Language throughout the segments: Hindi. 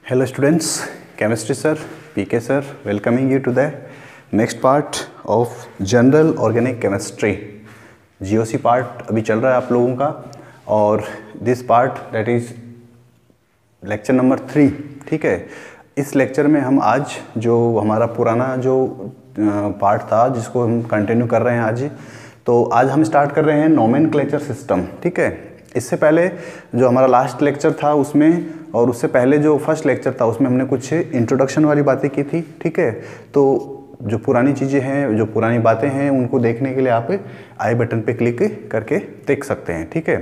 Hello students, chemistry sir, PK sir, welcoming you to the next part of general organic chemistry. GOC part अभी चल रहा है आप लोगों का और this part that is lecture number 3. ठीक है, इस लेक्चर में हम आज जो हमारा पुराना जो पार्ट था जिसको हम कंटिन्यू कर रहे हैं आज, तो आज हम स्टार्ट कर रहे हैं नोमेनक्लेचर सिस्टम. ठीक है, इससे पहले जो हमारा लास्ट लेक्चर था उसमें और उससे पहले जो फर्स्ट लेक्चर था उसमें हमने कुछ इंट्रोडक्शन वाली बातें की थी. ठीक है, तो जो पुरानी चीज़ें हैं, जो पुरानी बातें हैं, उनको देखने के लिए आप आई बटन पे क्लिक करके देख सकते हैं. ठीक है,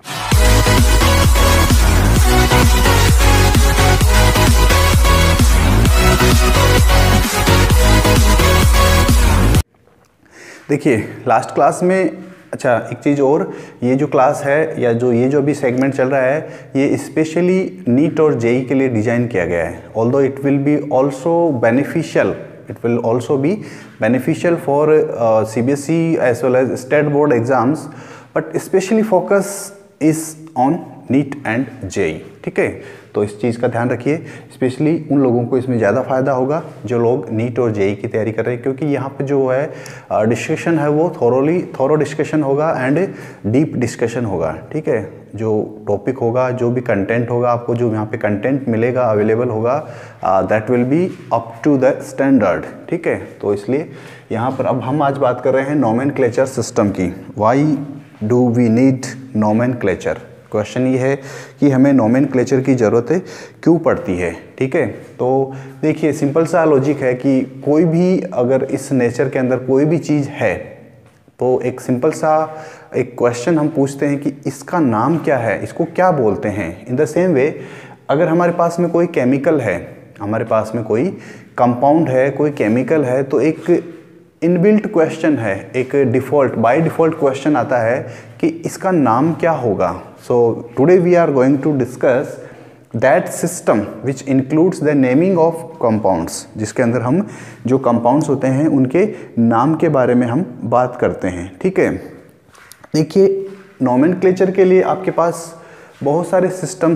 देखिए लास्ट क्लास में, अच्छा एक चीज़ और, ये जो क्लास है या जो ये जो अभी सेगमेंट चल रहा है ये स्पेशली नीट और जेई के लिए डिज़ाइन किया गया है. Although it will be also beneficial, it will also be beneficial for CBSE as well as state board exams, but especially focus is on NEET and JEE. ठीक है, तो इस चीज़ का ध्यान रखिए, स्पेशली उन लोगों को इसमें ज़्यादा फ़ायदा होगा जो लोग नीट और जेई की तैयारी कर रहे हैं, क्योंकि यहाँ पे जो है डिस्कशन है वो थोरो डिस्कशन होगा एंड डीप डिस्कशन होगा. ठीक है, जो टॉपिक होगा, जो भी कंटेंट होगा, आपको जो यहाँ पे कंटेंट मिलेगा, अवेलेबल होगा, that will be up to the standard. ठीक है, तो इसलिए यहाँ पर अब हम आज बात कर रहे हैं नोमेनक्लेचर सिस्टम की. Why do we need nomenclature? Question ये है कि हमें नोमेनक्लेचर की ज़रूरत क्यों पड़ती है. ठीक है, तो देखिए सिंपल सा लॉजिक है कि कोई भी अगर इस नेचर के अंदर कोई भी चीज़ है तो एक सिंपल सा एक क्वेश्चन हम पूछते हैं कि इसका नाम क्या है, इसको क्या बोलते हैं. इन द सेम वे अगर हमारे पास में कोई केमिकल है, हमारे पास में कोई कंपाउंड है, कोई केमिकल है, तो एक इनबिल्ट क्वेश्चन है, एक डिफ़ॉल्ट बाय डिफ़ॉल्ट क्वेश्चन आता है कि इसका नाम क्या होगा. So today we are going to discuss that system which includes the naming of compounds, जिसके अंदर हम जो कंपाउंड्स होते हैं उनके नाम के बारे में हम बात करते हैं. ठीक है, देखिए नोमेनक्लेचर के लिए आपके पास बहुत सारे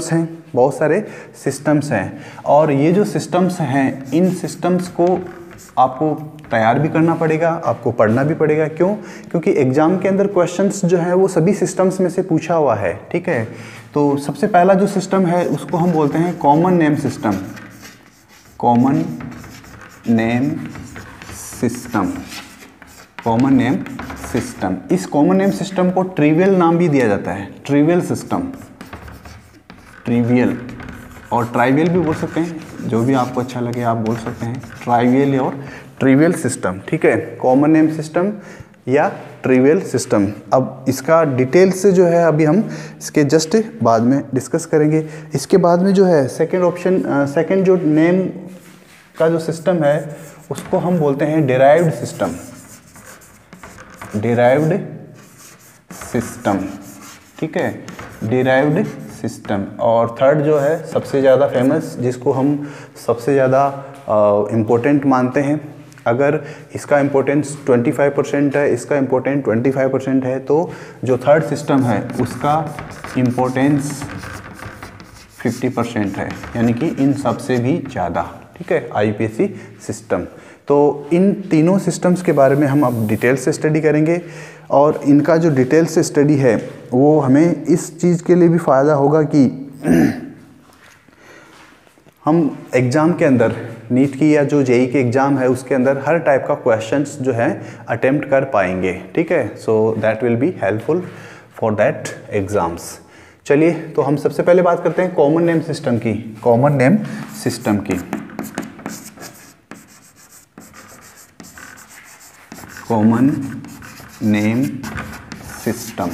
सिस्टम्स हैं और ये जो सिस्टम्स हैं, इन सिस्टम्स को आपको तैयार भी करना पड़ेगा, आपको पढ़ना भी पड़ेगा. क्यों? क्योंकि एग्जाम के अंदर क्वेश्चंस जो है वो सभी सिस्टम्स में से पूछा हुआ है. ठीक है, तो सबसे पहला जो सिस्टम है उसको हम बोलते हैं common name system. Common name system. इस कॉमन नेम सिस्टम को ट्रिवियल नाम भी दिया जाता है. ट्रिवियल सिस्टम, ट्रिवियल और ट्राइवियल भी बोल सकते हैं, जो भी आपको अच्छा लगे आप बोल सकते हैं, ट्राइवियल और ट्रिवियल सिस्टम. ठीक है, कॉमन नेम सिस्टम या ट्रिवियल सिस्टम. अब इसका डिटेल से जो है अभी हम इसके जस्ट बाद में डिस्कस करेंगे. इसके बाद में जो है सेकंड जो नेम का जो सिस्टम है उसको हम बोलते हैं डिराइव्ड सिस्टम. ठीक है, डिराइव्ड सिस्टम. और थर्ड जो है सबसे ज़्यादा फेमस, जिसको हम सबसे ज़्यादा इम्पोर्टेंट मानते हैं, अगर इसका इम्पोर्टेंस 25% है, इसका इम्पोर्टेंस 25% है, तो जो थर्ड सिस्टम है उसका इम्पोर्टेंस 50% है, यानी कि इन सबसे भी ज़्यादा. ठीक है, IUPAC सिस्टम. तो इन तीनों सिस्टम्स के बारे में हम अब डिटेल से स्टडी करेंगे और इनका जो डिटेल से स्टडी है वो हमें इस चीज़ के लिए भी फ़ायदा होगा कि हम एग्ज़ाम के अंदर, नीट की या जो जेई के एग्ज़ाम है उसके अंदर हर टाइप का क्वेश्चंस जो है अटेम्प्ट कर पाएंगे. ठीक है, so that will be helpful for that exams. चलिए, तो हम सबसे पहले बात करते हैं कॉमन नेम सिस्टम की. कॉमन नेम सिस्टम की common name system.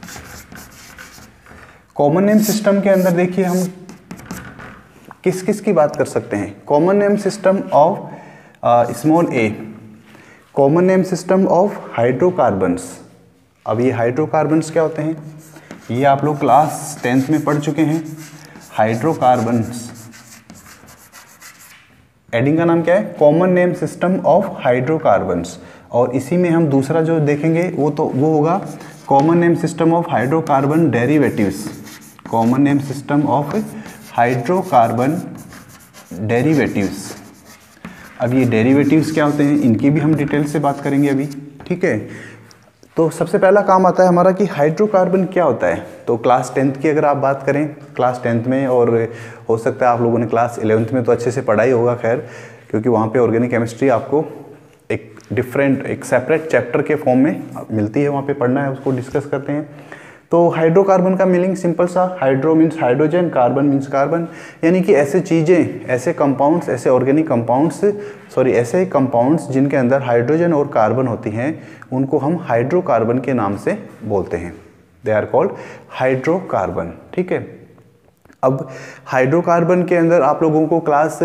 Common name system के अंदर देखिए हम किस किस की बात कर सकते हैं. Common name system of small a, common name system of hydrocarbons. अब ये हाइड्रोकार्बन्स क्या होते हैं ये आप लोग क्लास 10th में पढ़ चुके हैं. हाइड्रोकार्बन्स, हेडिंग का नाम क्या है? Common name system of hydrocarbons. और इसी में हम दूसरा जो देखेंगे वो होगा common name system of hydrocarbon derivatives. Common name system of hydrocarbon derivatives. अब ये डेरिवेटिव्स क्या होते हैं, इनकी भी हम डिटेल से बात करेंगे अभी, ठीक है। तो सबसे पहला काम आता है हमारा कि हाइड्रोकार्बन क्या होता है। तो क्लास 10th की अगर आप बात करें, क्लास 10th में, और हो सकता है आप लोगों ने क्लास 11th में तो अच्छे से पढ़ा ही होगा, खैर, क्योंकि वहाँ पे ऑर्गेनिक केमिस्ट्री आपको एक सेपरेट चैप्टर के फॉर्म में मिलती है, वहाँ पे पढ़ना है, उसको डिस्कस करते हैं। तो हाइड्रोकार्बन का मीनिंग सिंपल सा, hydro means hydrogen, carbon means carbon, यानी कि ऐसे चीज़ें, ऐसे कंपाउंड्स, ऐसे ऑर्गेनिक कंपाउंड्स, ऐसे कंपाउंड्स जिनके अंदर हाइड्रोजन और कार्बन होती हैं, उनको हम हाइड्रोकार्बन के नाम से बोलते हैं। दे आर कॉल्ड हाइड्रोकार्बन, ठीक है। अब हाइड्रोकार्बन के अंदर आप लोगों को क्लास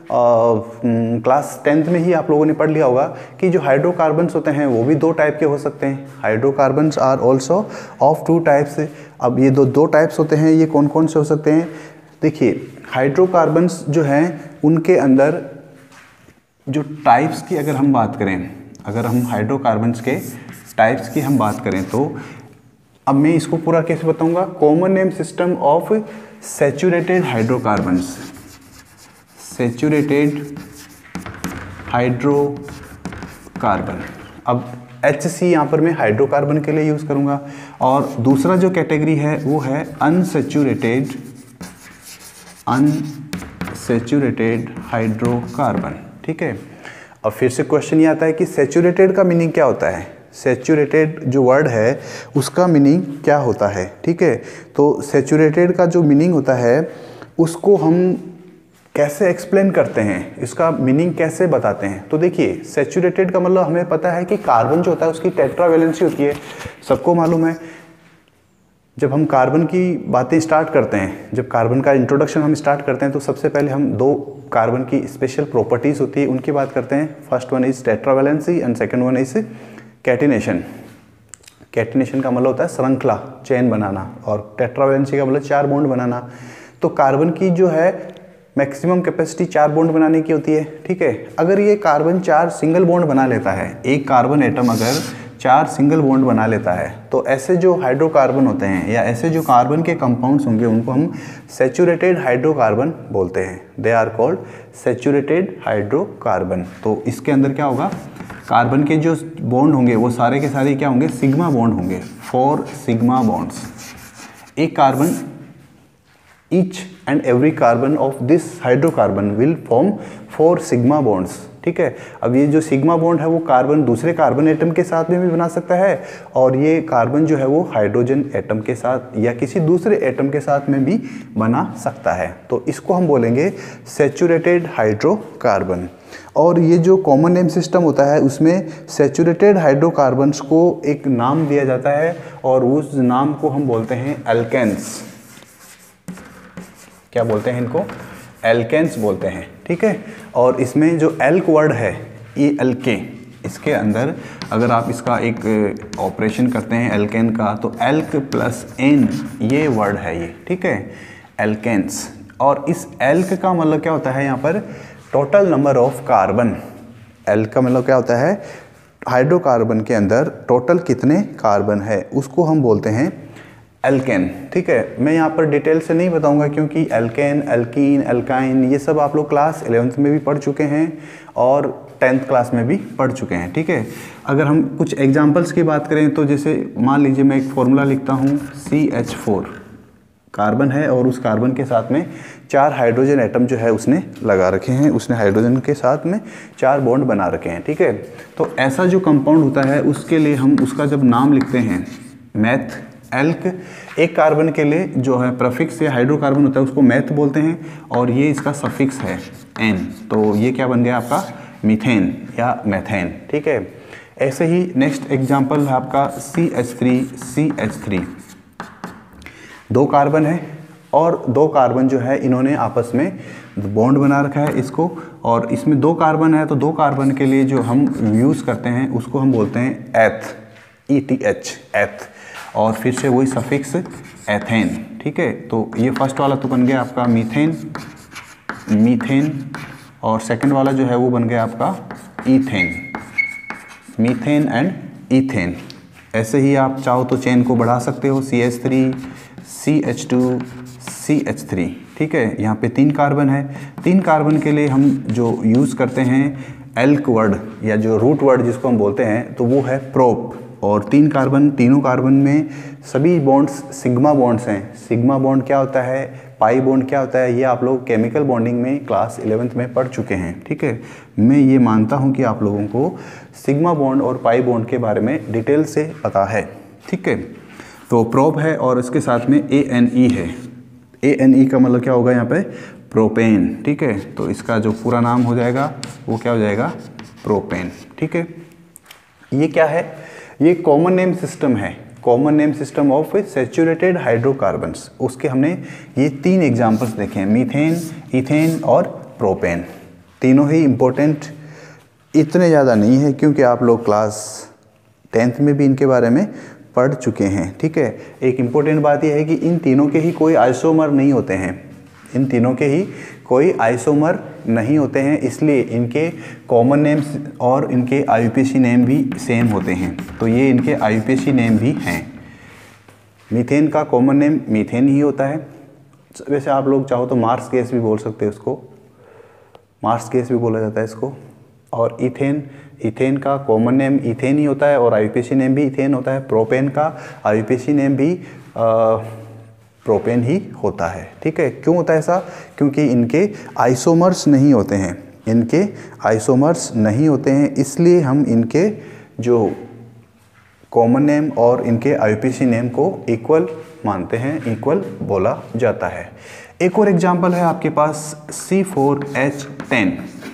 10th में ही आप लोगों ने पढ़ लिया होगा कि जो हाइड्रोकार्बन्स होते हैं वो भी दो टाइप के हो सकते हैं। Hydrocarbons are also of two types. अब ये दो टाइप्स होते हैं, ये कौन कौन से हो सकते हैं? देखिए, हाइड्रोकार्बन्स जो हैं उनके अंदर जो टाइप्स की अगर हम बात करें, अगर हम हाइड्रोकार्बन्स के टाइप्स की हम बात करें, तो अब मैं इसको पूरा कैसे बताऊंगा। Common name system of saturated hydrocarbons, saturated hydrocarbon. अब HC यहाँ पर मैं हाइड्रोकार्बन के लिए यूज़ करूँगा, और दूसरा जो कैटेगरी है वो है अनसैचुरेटेड हाइड्रोकार्बन, ठीक है। अब फिर से क्वेश्चन ये आता है कि सैचुरेटेड का मीनिंग क्या होता है। सैचुरेटेड जो वर्ड है उसका मीनिंग क्या होता है, ठीक है। तो सैचुरेटेड का जो मीनिंग होता है उसको हम कैसे एक्सप्लेन करते हैं, इसका मीनिंग कैसे बताते हैं। तो देखिए, सैचुरेटेड का मतलब हमें पता है कि कार्बन जो होता है उसकी टेट्रावैलेंसी होती है, सबको मालूम है। जब हम कार्बन की बातें स्टार्ट करते हैं, जब कार्बन का इंट्रोडक्शन हम स्टार्ट करते हैं, तो सबसे पहले हम दो कार्बन की स्पेशल प्रॉपर्टीज़ होती है उनकी बात करते हैं। First one is tetravalency and second one is catenation. Catenation का मतलब होता है श्रृंखला, चेन बनाना, और टेट्रावैलेंसी का मतलब 4 बॉन्ड बनाना। तो कार्बन की जो है मैक्सिमम कैपेसिटी 4 बॉन्ड बनाने की होती है, ठीक है। अगर ये कार्बन 4 सिंगल बॉन्ड बना लेता है, एक कार्बन एटम अगर 4 सिंगल बॉन्ड बना लेता है, तो ऐसे जो हाइड्रोकार्बन होते हैं या ऐसे जो कार्बन के कंपाउंड्स होंगे उनको हम सैचुरेटेड हाइड्रोकार्बन बोलते हैं। They are called saturated hydrocarbon. तो इसके अंदर क्या होगा, कार्बन के जो बॉन्ड होंगे वो सारे के सारे क्या होंगे, सिग्मा बॉन्ड होंगे, 4 सिग्मा बॉन्ड्स। एक carbon, each and every carbon of this hydrocarbon will form 4 sigma bonds, ठीक है। अब ये जो सिग्मा बॉन्ड है वो कार्बन दूसरे कार्बन एटम के साथ में भी बना सकता है, और ये कार्बन जो है वो हाइड्रोजन एटम के साथ या किसी दूसरे एटम के साथ में भी बना सकता है। तो इसको हम बोलेंगे सैचुरेटेड हाइड्रोकार्बन। और ये जो कॉमन नेम सिस्टम होता है उसमें सैचुरेटेड हाइड्रोकार्बन्स को एक नाम दिया जाता है, और उस नाम को हम बोलते हैं एल्केन्स। क्या बोलते हैं इनको? एल्केन्स बोलते हैं, ठीक है। और इसमें जो एल्क वर्ड है, ये एल्के, इसके अंदर अगर आप इसका एक ऑपरेशन करते हैं एल्केन का, तो एल्क प्लस एन ये वर्ड है ये, ठीक है, एल्केन्स। और इस एल्क का मतलब क्या होता है यहाँ पर, total number of carbon. Elk का मतलब क्या होता है, हाइड्रोकार्बन के अंदर टोटल कितने कार्बन है उसको हम बोलते हैं एल्केन, ठीक है। मैं यहाँ पर डिटेल से नहीं बताऊंगा क्योंकि एल्केन, एल्कीन, एल्काइन ये सब आप लोग क्लास 11th में भी पढ़ चुके हैं और 10th क्लास में भी पढ़ चुके हैं, ठीक है। अगर हम कुछ एग्जांपल्स की बात करें तो जैसे मान लीजिए मैं एक फॉर्मूला लिखता हूँ, CH4 कार्बन है और उस कार्बन के साथ में 4 हाइड्रोजन एटम जो है उसने लगा रखे हैं, उसने हाइड्रोजन के साथ में 4 बॉन्ड बना रखे हैं, ठीक है। तो ऐसा जो कंपाउंड होता है उसके लिए हम उसका जब नाम लिखते हैं मैथ एल्क, एक कार्बन के लिए जो है प्रफिक्स या हाइड्रोकार्बन होता है उसको मैथ बोलते हैं, और ये इसका सफिक्स है एन, तो ये क्या बन गया आपका मीथेन या मैथेन, ठीक है। ऐसे ही नेक्स्ट एग्जांपल है आपका CH3 2 कार्बन है और 2 कार्बन जो है इन्होंने आपस में बॉन्ड बना रखा है इसको, और इसमें 2 कार्बन है तो 2 कार्बन के लिए जो हम यूज़ करते हैं उसको हम बोलते हैं एथ, ETH एथ, और फिर से वही सफिक्स एथेन, ठीक है। तो ये फर्स्ट वाला तो बन गया आपका मीथेन, और सेकंड वाला जो है वो बन गया आपका ईथेन, मीथेन एंड ईथेन। ऐसे ही आप चाहो तो चेन को बढ़ा सकते हो, CH3 CH2CH3, ठीक है। यहाँ पे 3 कार्बन है। 3 कार्बन के लिए हम जो यूज़ करते हैं एल्क वर्ड या जो रूट वर्ड जिसको हम बोलते हैं, तो वो है प्रोप। और 3 कार्बन, तीनों कार्बन में सभी बॉन्ड्स सिग्मा बॉन्ड्स हैं। सिग्मा बॉन्ड क्या होता है, पाई बॉन्ड क्या होता है, ये आप लोग केमिकल बॉन्डिंग में क्लास 11th में पढ़ चुके हैं, ठीक है। मैं ये मानता हूँ कि आप लोगों को सिग्मा बॉन्ड और पाई बॉन्ड के बारे में डिटेल से पता है, ठीक है। तो प्रोप है और इसके साथ में ANE है। ANE का मतलब क्या होगा यहाँ पे, प्रोपेन, ठीक है। तो इसका जो पूरा नाम हो जाएगा वो क्या हो जाएगा, प्रोपेन, ठीक है। ये क्या है, ये कॉमन नेम सिस्टम है, common name system of saturated hydrocarbons. उसके हमने ये 3 एग्जांपल्स देखे हैं, मीथेन, इथेन और प्रोपेन। तीनों ही इम्पोर्टेंट, इतने ज़्यादा नहीं है क्योंकि आप लोग क्लास 10th में भी इनके बारे में पढ़ चुके हैं, ठीक है। एक इम्पोर्टेंट बात यह है कि इन तीनों के ही कोई आइसोमर नहीं होते हैं, इन तीनों के ही कोई आइसोमर नहीं होते हैं, इसलिए इनके कॉमन नेम्स और इनके IUPAC नेम भी सेम होते हैं। तो ये इनके IUPAC नेम भी हैं। मीथेन का कॉमन नेम मीथेन ही होता है। वैसे आप लोग चाहो तो मार्स गैस भी बोल सकते हैं उसको, मार्स गैस भी बोला जाता है इसको। और इथेन का कॉमन नेम इथेन ही होता है और IUPAC नेम भी इथेन होता है। प्रोपेन का IUPAC नेम भी प्रोपेन ही होता है, ठीक है। क्यों होता है ऐसा, क्योंकि इनके आइसोमर्स नहीं होते हैं, इनके आइसोमर्स नहीं होते हैं, इसलिए हम इनके जो कॉमन नेम और इनके IUPAC नेम को इक्वल मानते हैं, इक्वल बोला जाता है। एक और एग्जांपल है आपके पास C4H10,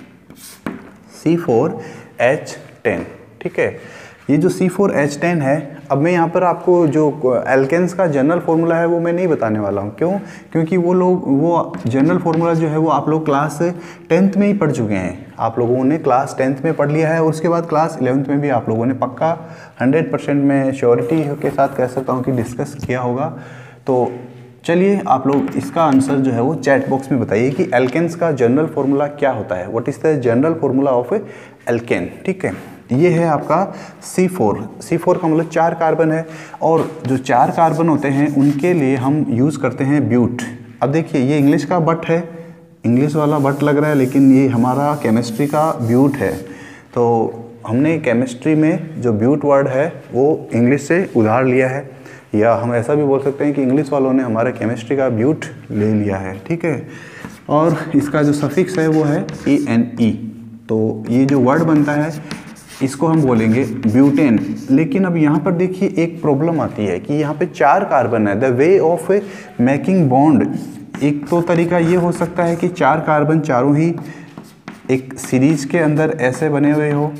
C4H10, ठीक है। ये जो C4H10 है, अब मैं यहाँ पर आपको जो एल्केन्स का जनरल फार्मूला है वो मैं नहीं बताने वाला हूँ। क्यों, क्योंकि वो जनरल फार्मूला जो है वो आप लोग क्लास 10th में ही पढ़ चुके हैं। आप लोगों ने क्लास 10th में पढ़ लिया है और उसके बाद क्लास 11th में भी आप लोगों ने पक्का 100% में श्योरिटी के साथ कह सकता हूँ कि डिस्कस किया होगा। तो चलिए आप लोग इसका आंसर जो है वो चैट बॉक्स में बताइए कि एल्केन्स का जनरल फार्मूला क्या होता है, what is the general formula of alkane, ठीक है। ये है आपका C4 का मतलब 4 कार्बन है और जो 4 कार्बन होते हैं उनके लिए हम यूज़ करते हैं ब्यूट। अब देखिए ये इंग्लिश का बट है, इंग्लिश वाला बट लग रहा है, लेकिन ये हमारा केमिस्ट्री का ब्यूट है। तो हमने केमिस्ट्री में जो ब्यूट वर्ड है वो इंग्लिश से उधार लिया है, या हम ऐसा भी बोल सकते हैं कि इंग्लिश वालों ने हमारे केमिस्ट्री का ब्यूट ले लिया है, ठीक है। और इसका जो सफिक्स है वो है ANE। तो ये जो वर्ड बनता है इसको हम बोलेंगे ब्यूटेन। लेकिन अब यहाँ पर देखिए एक प्रॉब्लम आती है कि यहाँ पे 4 कार्बन है। The way of making bond, एक तो तरीका ये हो सकता है कि 4 कार्बन चारों ही एक सीरीज के अंदर ऐसे बने हुए हो,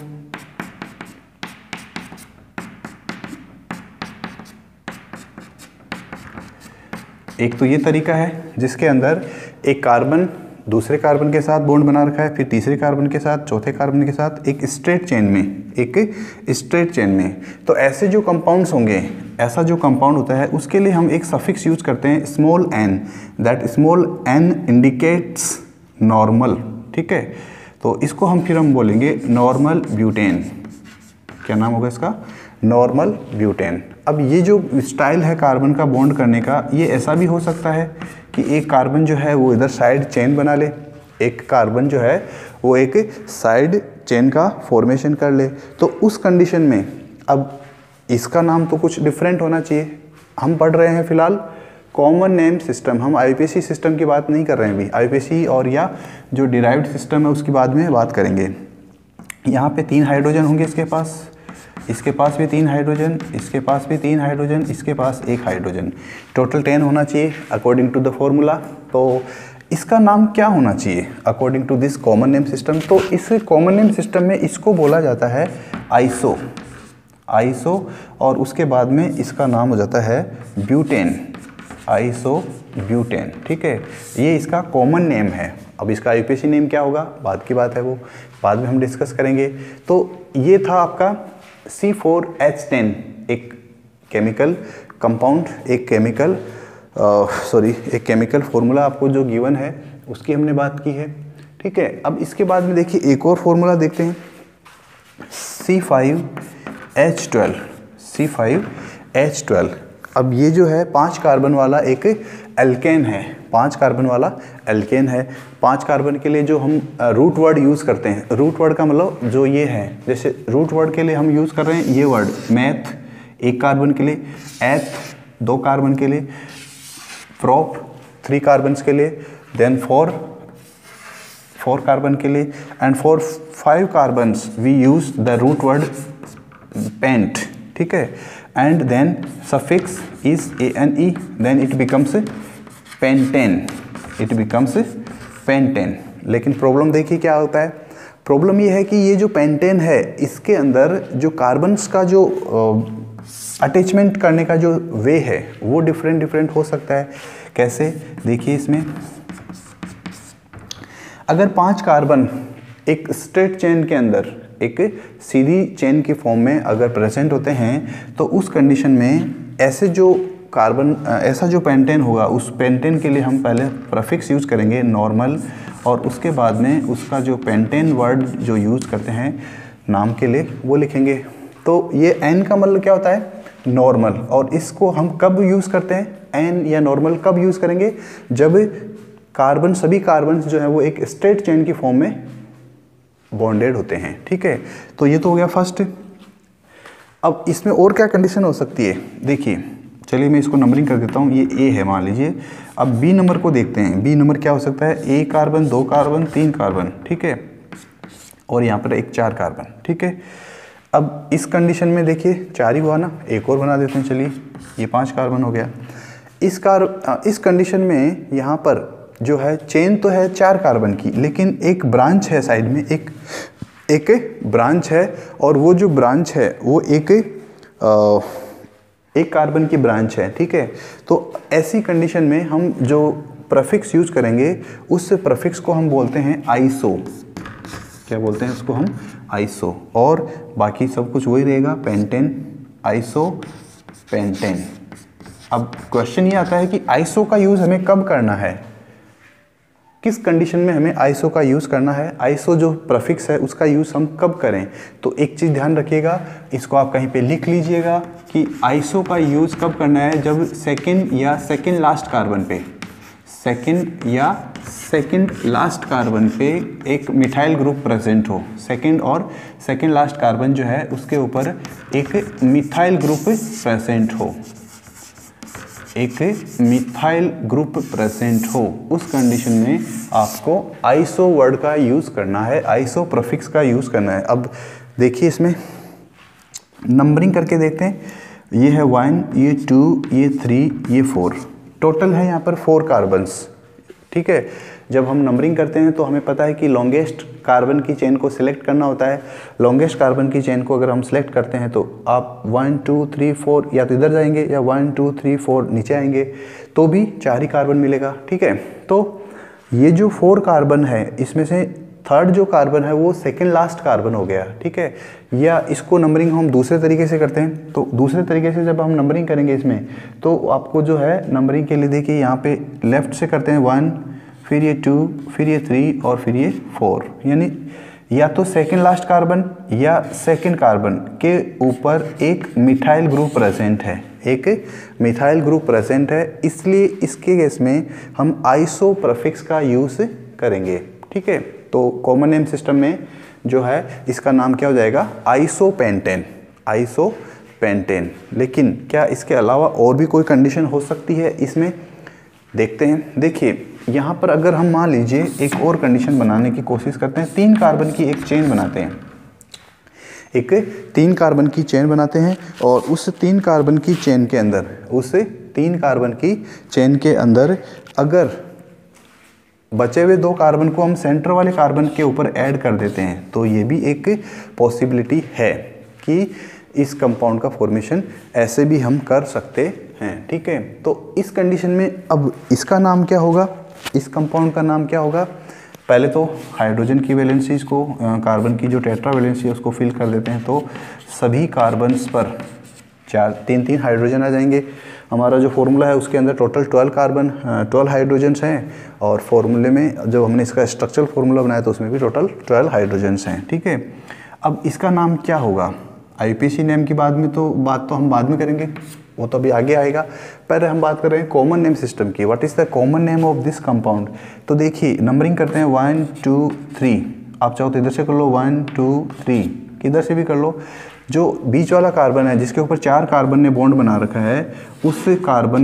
एक तो ये तरीका है जिसके अंदर एक कार्बन दूसरे कार्बन के साथ बॉन्ड बना रखा है, फिर तीसरे कार्बन के साथ, चौथे कार्बन के साथ, एक स्ट्रेट चेन में, तो ऐसे जो कंपाउंड्स होंगे, ऐसा जो कंपाउंड होता है उसके लिए हम एक सफिक्स यूज करते हैं small n, that small n indicates normal, ठीक है। तो इसको हम बोलेंगे नॉर्मल ब्यूटेन। क्या नाम होगा इसका, नॉर्मल ब्यूटेन। अब ये जो स्टाइल है कार्बन का बॉन्ड करने का, ये ऐसा भी हो सकता है कि एक कार्बन जो है वो इधर साइड चेन बना ले, एक कार्बन जो है वो एक साइड चेन का फॉर्मेशन कर ले। तो उस कंडीशन में अब इसका नाम तो कुछ डिफरेंट होना चाहिए। हम पढ़ रहे हैं फिलहाल कॉमन नेम सिस्टम, हम IUPAC सिस्टम की बात नहीं कर रहे हैं अभी। IUPAC और या जो डिराइव्ड सिस्टम है उसकी बाद में बात करेंगे। यहाँ पे 3 हाइड्रोजन होंगे इसके पास भी 3 हाइड्रोजन, इसके पास भी 3 हाइड्रोजन, इसके पास 1 हाइड्रोजन, टोटल 10 होना चाहिए अकॉर्डिंग टू द फॉर्मूला। तो इसका नाम क्या होना चाहिए according to this common name system? तो इस कॉमन नेम सिस्टम में इसको बोला जाता है आइसो, और उसके बाद में इसका नाम हो जाता है ब्यूटेन, आइसो ब्यूटेन, ठीक है। ये इसका कॉमन नेम है। अब इसका IUPAC नेम क्या होगा बाद की बात है, वो बाद में हम डिस्कस करेंगे। तो ये था आपका C4H10, एक केमिकल कंपाउंड, एक केमिकल फॉर्मूला आपको जो गिवन है उसकी हमने बात की है, ठीक है। अब इसके बाद में देखिए एक और फॉर्मूला देखते हैं, C5H12। अब ये जो है 5 कार्बन वाला एक एल्केन है, 5 कार्बन वाला एल्केन है। 5 कार्बन के लिए जो हम रूट वर्ड यूज़ करते हैं, रूट वर्ड का मतलब जो ये है, जैसे रूट वर्ड के लिए हम यूज़ कर रहे हैं ये वर्ड मैथ 1 कार्बन के लिए, एथ 2 कार्बन के लिए, प्रोप 3 कार्बन के लिए, देन 4 कार्बन के लिए, and for 5 carbons we use the root word pent, ठीक है, and then suffix is ANE, then it becomes pentane, it becomes pentane. लेकिन प्रॉब्लम देखिए क्या होता है, प्रॉब्लम ये है कि ये जो पेंटेन है इसके अंदर जो कार्बन्स का जो अटैचमेंट करने का जो वे है वो डिफरेंट हो सकता है। कैसे, देखिए इसमें अगर 5 कार्बन एक स्ट्रेट चेन के अंदर एक सीधी चेन की फॉर्म में अगर प्रेजेंट होते हैं तो उस कंडीशन में ऐसे जो कार्बन ऐसा जो पेंटेन होगा उस पेंटेन के लिए हम पहले प्रीफिक्स यूज़ करेंगे नॉर्मल, और उसके बाद में उसका जो पेंटेन वर्ड जो यूज़ करते हैं नाम के लिए वो लिखेंगे। तो ये N का मतलब क्या होता है, नॉर्मल, और इसको हम कब यूज़ करते हैं, N या नॉर्मल कब यूज़ करेंगे, जब कार्बन सभी कार्बन जो है वो एक स्ट्रेट चेन की फॉर्म में बॉन्डेड होते हैं, ठीक है। तो ये तो हो गया फर्स्ट। अब इसमें और क्या कंडीशन हो सकती है, देखिए चलिए मैं इसको नंबरिंग कर देता हूँ, ये A है मान लीजिए। अब B नंबर को देखते हैं, B नंबर क्या हो सकता है, 1 कार्बन 2 कार्बन 3 कार्बन, ठीक है, और यहाँ पर एक 4 कार्बन, ठीक है। अब इस कंडीशन में देखिए 4 ही हुआ ना, एक और बना देते हैं, चलिए ये 5 कार्बन हो गया। इस कंडीशन में यहाँ पर जो है चेन तो है 4 कार्बन की, लेकिन एक ब्रांच है साइड में, एक ब्रांच है, और वो जो ब्रांच है वो एक कार्बन की ब्रांच है, ठीक है। तो ऐसी कंडीशन में हम जो प्रीफिक्स यूज करेंगे उस प्रीफिक्स को हम बोलते हैं आइसो, क्या बोलते हैं उसको हम, आइसो, और बाकी सब कुछ वही रहेगा, पेंटेन, आइसो, पेंटेन। अब क्वेश्चन ये आता है कि आइसो का यूज़ हमें कब करना है, किस कंडीशन में हमें आइसो का यूज़ करना है, आइसो जो प्रीफिक्स है उसका यूज़ हम कब करें। तो एक चीज़ ध्यान रखिएगा, इसको आप कहीं पे लिख लीजिएगा कि आइसो का यूज़ कब करना है, जब सेकंड या सेकंड लास्ट कार्बन पे, सेकंड या सेकंड लास्ट कार्बन पे एक मिथाइल ग्रुप प्रेजेंट हो, सेकंड और सेकंड लास्ट कार्बन जो है उसके ऊपर एक मिथाइल ग्रुप प्रेजेंट हो, एक मिथाइल ग्रुप प्रेजेंट हो, उस कंडीशन में आपको आइसो वर्ड का यूज़ करना है, आइसो प्रीफिक्स का यूज़ करना है। अब देखिए इसमें नंबरिंग करके देखते हैं, ये है 1, ये 2, ये 3, ये 4, टोटल है यहाँ पर 4 कार्बन्स, ठीक है। जब हम नंबरिंग करते हैं तो हमें पता है कि लॉन्गेस्ट कार्बन की चेन को सिलेक्ट करना होता है। लॉन्गेस्ट कार्बन की चेन को अगर हम सिलेक्ट करते हैं तो आप 1 2 3 4 या तो इधर जाएंगे या 1 2 3 4 नीचे आएंगे तो भी 4 ही कार्बन मिलेगा, ठीक है। तो ये जो 4 कार्बन है इसमें से थर्ड जो कार्बन है वो सेकेंड लास्ट कार्बन हो गया, ठीक है। या इसको नंबरिंग हम दूसरे तरीके से करते हैं, तो दूसरे तरीके से जब हम नंबरिंग करेंगे इसमें तो आपको जो है नंबरिंग के लिए देखिए यहाँ पे लेफ्ट से करते हैं 1, फिर ये 2, फिर ये 3 और फिर ये 4, यानी या तो सेकेंड लास्ट कार्बन या सेकेंड कार्बन के ऊपर एक मिथाइल ग्रुप प्रेजेंट है, एक मिथाइल ग्रुप प्रेजेंट है, इसलिए इसके केस में हम आइसो प्रीफिक्स का यूज़ करेंगे, ठीक है। तो कॉमन नेम सिस्टम में जो है इसका नाम क्या हो जाएगा, आइसोपेंटेन, आइसोपेंटेन। लेकिन क्या इसके अलावा और भी कोई कंडीशन हो सकती है इसमें, देखते हैं। देखिए यहाँ पर अगर हम मान लीजिए एक और कंडीशन बनाने की कोशिश करते हैं, 3 कार्बन की एक चेन बनाते हैं, एक 3 कार्बन की चेन बनाते हैं, और उस 3 कार्बन की चेन के अंदर, उस 3 कार्बन की चेन के अंदर अगर बचे हुए 2 कार्बन को हम सेंटर वाले कार्बन के ऊपर ऐड कर देते हैं तो ये भी एक पॉसिबिलिटी है कि इस कंपाउंड का फॉर्मेशन ऐसे भी हम कर सकते हैं, ठीक है। तो इस कंडीशन में अब इसका नाम क्या होगा, इस कंपाउंड का नाम क्या होगा, पहले तो हाइड्रोजन की वैलेंसीज को, कार्बन की जो टेट्रा वैलेंसी है उसको फिल कर देते हैं, तो सभी कार्बन्स पर 3 हाइड्रोजन आ जाएंगे। हमारा जो फॉर्मूला है उसके अंदर टोटल 12 हाइड्रोजन्स हैं, और फॉर्मूले में जब हमने इसका स्ट्रक्चरल फॉर्मूला बनाया तो उसमें भी टोटल 12 हाइड्रोजन्स हैं, ठीक है। अब इसका नाम क्या होगा, आईपीसी नेम की बात तो हम बाद में करेंगे, वो तो अभी आगे आएगा। पहले हम बात कर रहे हैं कॉमन नेम सिस्टम की। What is the common name of this compound. तो देखिए नंबरिंग करते हैं 1 2 3। आप चाहो तो इधर से कर लो 1 2 3, किधर से भी कर लो। जो बीच वाला कार्बन है जिसके ऊपर 4 कार्बन ने बॉन्ड बना रखा है, उस कार्बन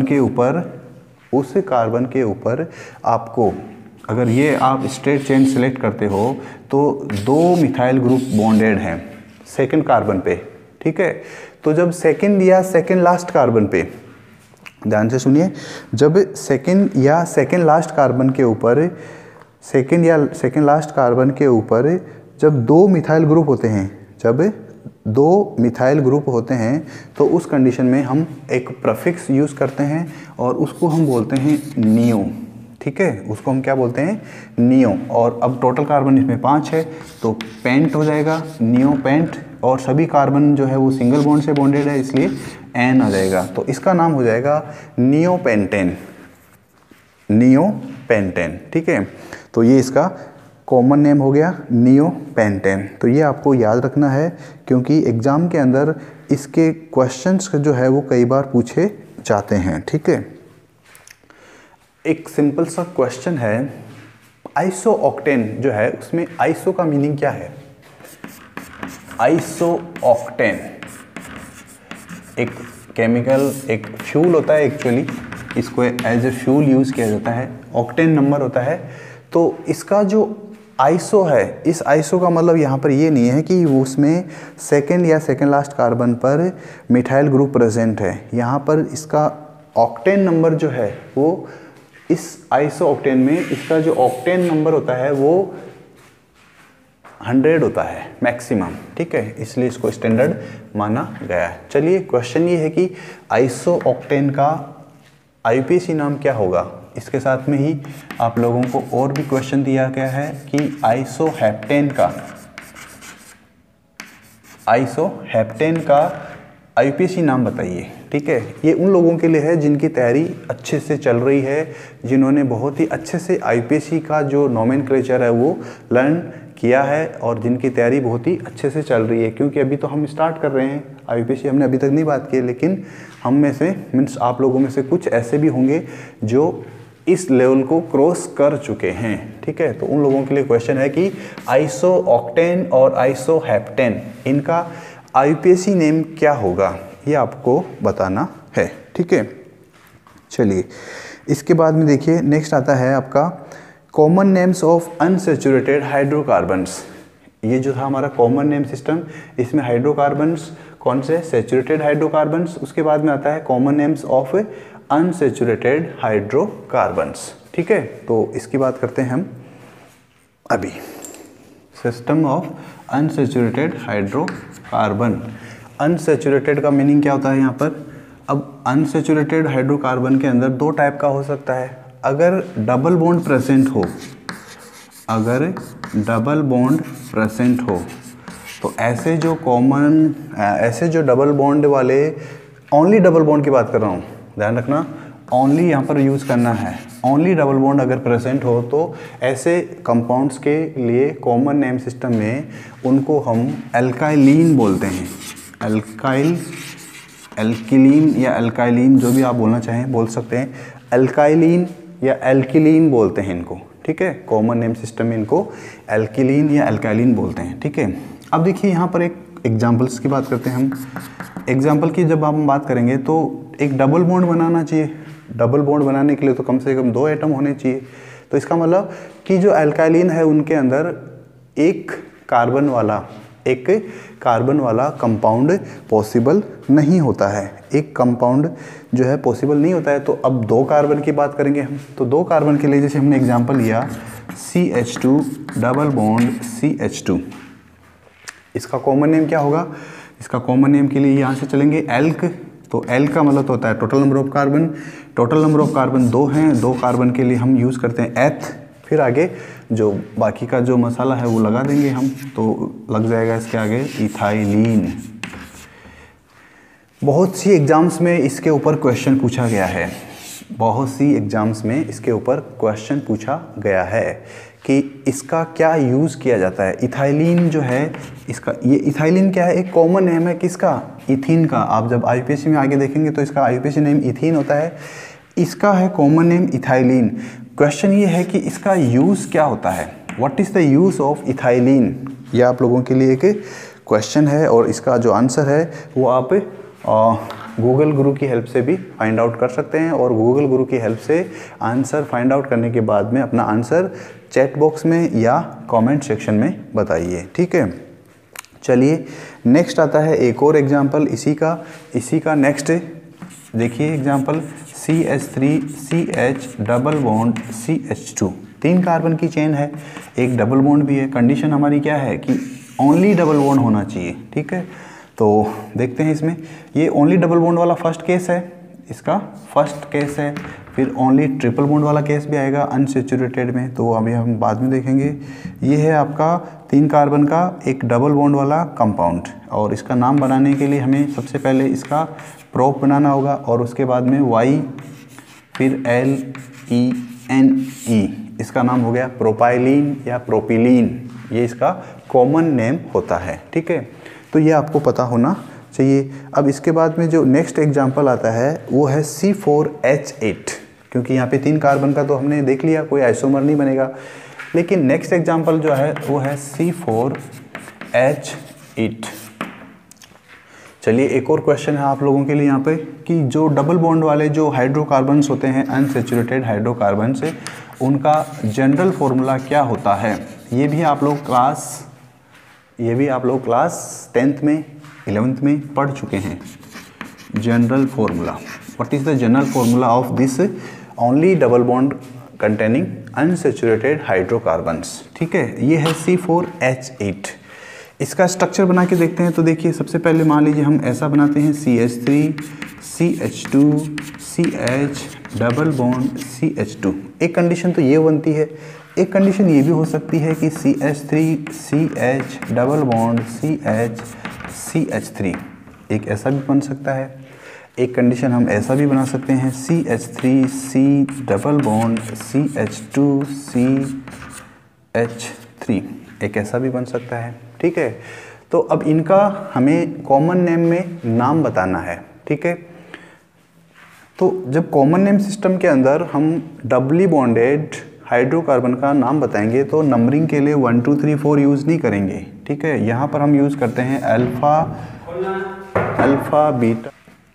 के ऊपर आपको, अगर ये आप स्ट्रेट चेन सेलेक्ट करते हो तो 2 मिथाइल ग्रुप बॉन्डेड हैं सेकंड कार्बन पे, ठीक है। तो जब सेकंड या सेकंड लास्ट कार्बन पे, ध्यान से सुनिए, जब सेकंड या सेकंड लास्ट कार्बन के ऊपर, सेकंड या सेकंड लास्ट कार्बन के ऊपर जब 2 मिथाइल ग्रुप होते हैं, जब 2 मिथाइल ग्रुप होते हैं तो उस कंडीशन में हम एक प्रीफिक्स यूज़ करते हैं और उसको हम बोलते हैं नियो, ठीक है। उसको हम क्या बोलते हैं, नियो। और अब टोटल कार्बन इसमें 5 है तो पेंट हो जाएगा, नियो पेंट। और सभी कार्बन जो है वो सिंगल बॉन्ड से बॉन्डेड है, इसलिए एन आ जाएगा। तो इसका नाम हो जाएगा नियोपेंटेन, नियोपेंटेन, ठीक है। तो ये इसका कॉमन नेम हो गया नियोपेंटेन। तो ये आपको याद रखना है क्योंकि एग्ज़ाम के अंदर इसके क्वेश्चंस जो है वो कई बार पूछे जाते हैं, ठीक है। एक सिंपल सा क्वेश्चन है, आइसो ऑक्टेन जो है उसमें आइसो का मीनिंग क्या है। आइसो ऑक्टेन एक केमिकल, एक फ्यूल होता है एक्चुअली, इसको एज ए फ्यूल यूज़ किया जाता है। ऑक्टेन नंबर होता है। तो इसका जो आइसो है, इस आइसो का मतलब यहाँ पर ये नहीं है कि उसमें सेकंड या सेकंड लास्ट कार्बन पर मिथाइल ग्रुप प्रेजेंट है। यहाँ पर इसका ऑक्टेन नंबर जो है वो, इस आइसो ऑक्टेन में इसका जो ऑक्टेन नंबर होता है वो 100 होता है मैक्सिमम, ठीक है। इसलिए इसको स्टैंडर्ड माना गया है। चलिए क्वेश्चन ये है कि आइसो ऑक्टेन का आईपीसी नाम क्या होगा। इसके साथ में ही आप लोगों को और भी क्वेश्चन दिया गया है कि आइसोहेप्टेन का आईपीसी नाम बताइए, ठीक है। ये उन लोगों के लिए है जिनकी तैयारी अच्छे से चल रही है, जिन्होंने बहुत ही अच्छे से आईपीसी का जो नोमेनक्लेचर है वो लर्न किया है और जिनकी तैयारी बहुत ही अच्छे से चल रही है। क्योंकि अभी तो हम स्टार्ट कर रहे हैं, आईपीसी हमने अभी तक नहीं बात की, लेकिन हम में से मीन्स आप लोगों में से कुछ ऐसे भी होंगे जो इस लेवल को क्रॉस कर चुके हैं, ठीक है। तो उन लोगों के लिए क्वेश्चन है कि आइसो ऑक्टेन और आइसोहेप्टेन इनका आईपीसी नेम क्या होगा, ये आपको बताना है, ठीक है। चलिए इसके बाद में देखिए नेक्स्ट आता है आपका common names of unsaturated hydrocarbons. ये जो था हमारा कॉमन नेम सिस्टम, इसमें हाइड्रोकार्बन्स कौन से, सैचुरेटेड हाइड्रोकार्बन्स। उसके बाद में आता है common names of unsaturated hydrocarbons, ठीक है। तो इसकी बात करते हैं हम अभी। System of unsaturated hydrocarbon. Unsaturated का मीनिंग क्या होता है यहाँ पर। अब अनसैचुरेटेड हाइड्रोकार्बन के अंदर 2 टाइप का हो सकता है। अगर डबल बॉन्ड प्रेजेंट हो, अगर डबल बॉन्ड प्रेजेंट हो तो ऐसे जो डबल बॉन्ड वाले, ओनली डबल बॉन्ड की बात कर रहा हूँ, ध्यान रखना, ओनली यहाँ पर यूज़ करना है। ओनली डबल बॉन्ड अगर प्रेजेंट हो तो ऐसे कंपाउंड्स के लिए कॉमन नेम सिस्टम में उनको हम एल्काइलीन बोलते हैं। एल्किलीन या एल्काइलीन जो भी आप बोलना चाहें बोल सकते हैं। एल्काइलीन या एल्किलीन बोलते हैं इनको, ठीक है। कॉमन नेम सिस्टम में इनको एल्किलीन या एल्काइलीन बोलते हैं, ठीक है। अब देखिए यहाँ पर एक एग्जाम्पल्स की बात करते हैं हम। एग्जाम्पल की जब हम बात करेंगे तो एक डबल बॉन्ड बनाना चाहिए। डबल बॉन्ड बनाने के लिए तो कम से कम 2 एटम होने चाहिए। तो इसका मतलब कि जो एल्काइलीन है उनके अंदर एक कार्बन वाला कंपाउंड पॉसिबल नहीं होता है। एक कंपाउंड जो है पॉसिबल नहीं होता है। तो अब 2 कार्बन की बात करेंगे हम। तो 2 कार्बन के लिए जैसे हमने एग्जांपल लिया CH2 डबल बॉन्ड CH2, इसका कॉमन नेम क्या होगा। इसका कॉमन नेम के लिए यहाँ से चलेंगे एल्क। तो एल्क का मतलब होता है total number of carbon. Total number of carbon 2 हैं, 2 कार्बन के लिए हम यूज़ करते हैं एथ। फिर आगे जो बाकी का जो मसाला है वो लगा देंगे हम, तो लग जाएगा इसके आगे इथाइलीन। बहुत सी एग्जाम्स में इसके ऊपर क्वेश्चन पूछा गया है। बहुत सी एग्जाम्स में इसके ऊपर क्वेश्चन पूछा गया है कि इसका क्या यूज़ किया जाता है। इथाइलिन जो है इसका, ये इथाइलिन क्या है, एक कॉमन नेम है किसका, इथीन का। आप जब आईयूपीएससी में आगे देखेंगे तो इसका आईयूपीएससी नेम इथीन होता है, इसका है कॉमन नेम इथाइलिन। क्वेश्चन ये है कि इसका यूज़ क्या होता है, what is the use of ethylene. ये आप लोगों के लिए एक क्वेश्चन है और इसका जो आंसर है वो आप गूगल गुरु की हेल्प से भी फाइंड आउट कर सकते हैं, और गूगल गुरु की हेल्प से आंसर फाइंड आउट करने के बाद में अपना आंसर चैट बॉक्स में या कमेंट सेक्शन में बताइए, ठीक है। चलिए नेक्स्ट आता है एक और एग्जांपल इसी का नेक्स्ट देखिए example CH3CH double bond CH2, 3 carbon की चेन है, एक डबल बॉन्ड भी है। कंडीशन हमारी क्या है कि ओनली डबल बॉन्ड होना चाहिए, ठीक है। तो देखते हैं इसमें, ये ओनली डबल बॉन्ड वाला फर्स्ट केस है, इसका फर्स्ट केस है। फिर ओनली ट्रिपल बॉन्ड वाला केस भी आएगा अनसैचुरेटेड में, तो अभी हम बाद में देखेंगे। ये है आपका 3 कार्बन का एक डबल बॉन्ड वाला कंपाउंड, और इसका नाम बनाने के लिए हमें सबसे पहले इसका प्रोप बनाना होगा, और उसके बाद में Y फिर LENE, इसका नाम हो गया प्रोपाइलिन या प्रोपिलीन, ये इसका कॉमन नेम होता है, ठीक है। तो ये आपको पता होना चाहिए। अब इसके बाद में जो नेक्स्ट एग्जांपल आता है वो है C4H8, क्योंकि यहाँ पे 3 कार्बन का तो हमने देख लिया, कोई आइसोमर नहीं बनेगा। लेकिन नेक्स्ट एग्जांपल जो है वो है C4H8। चलिए एक और क्वेश्चन है आप लोगों के लिए यहाँ पे कि जो डबल बॉन्ड वाले जो हाइड्रोकार्बन्स होते हैं, अनसैचुरेटेड हाइड्रोकार्बन से, उनका जनरल फॉर्मूला क्या होता है। ये भी आप लोग क्लास 10th में 11th में पढ़ चुके हैं। General formula, what is the general formula of this only double bond containing unsaturated hydrocarbons, ठीक है। ये है C4H8। इसका स्ट्रक्चर बना के देखते हैं। तो देखिए सबसे पहले मान लीजिए हम ऐसा बनाते हैं CH3 CH2 CH double bond CH2। एक कंडीशन तो ये बनती है, एक कंडीशन ये भी हो सकती है कि CH3 CH double bond CH CH3, एक ऐसा भी बन सकता है। एक कंडीशन हम ऐसा भी बना सकते हैं CH3 C double bond CH2 CH3, एक ऐसा भी बन सकता है, ठीक है। तो अब इनका हमें कॉमन नेम में नाम बताना है, ठीक है। तो जब कॉमन नेम सिस्टम के अंदर हम डबली बॉन्डेड हाइड्रोकार्बन का नाम बताएंगे तो नंबरिंग के लिए 1 2 3 4 यूज़ नहीं करेंगे, ठीक है। यहाँ पर हम यूज़ करते हैं alpha beta.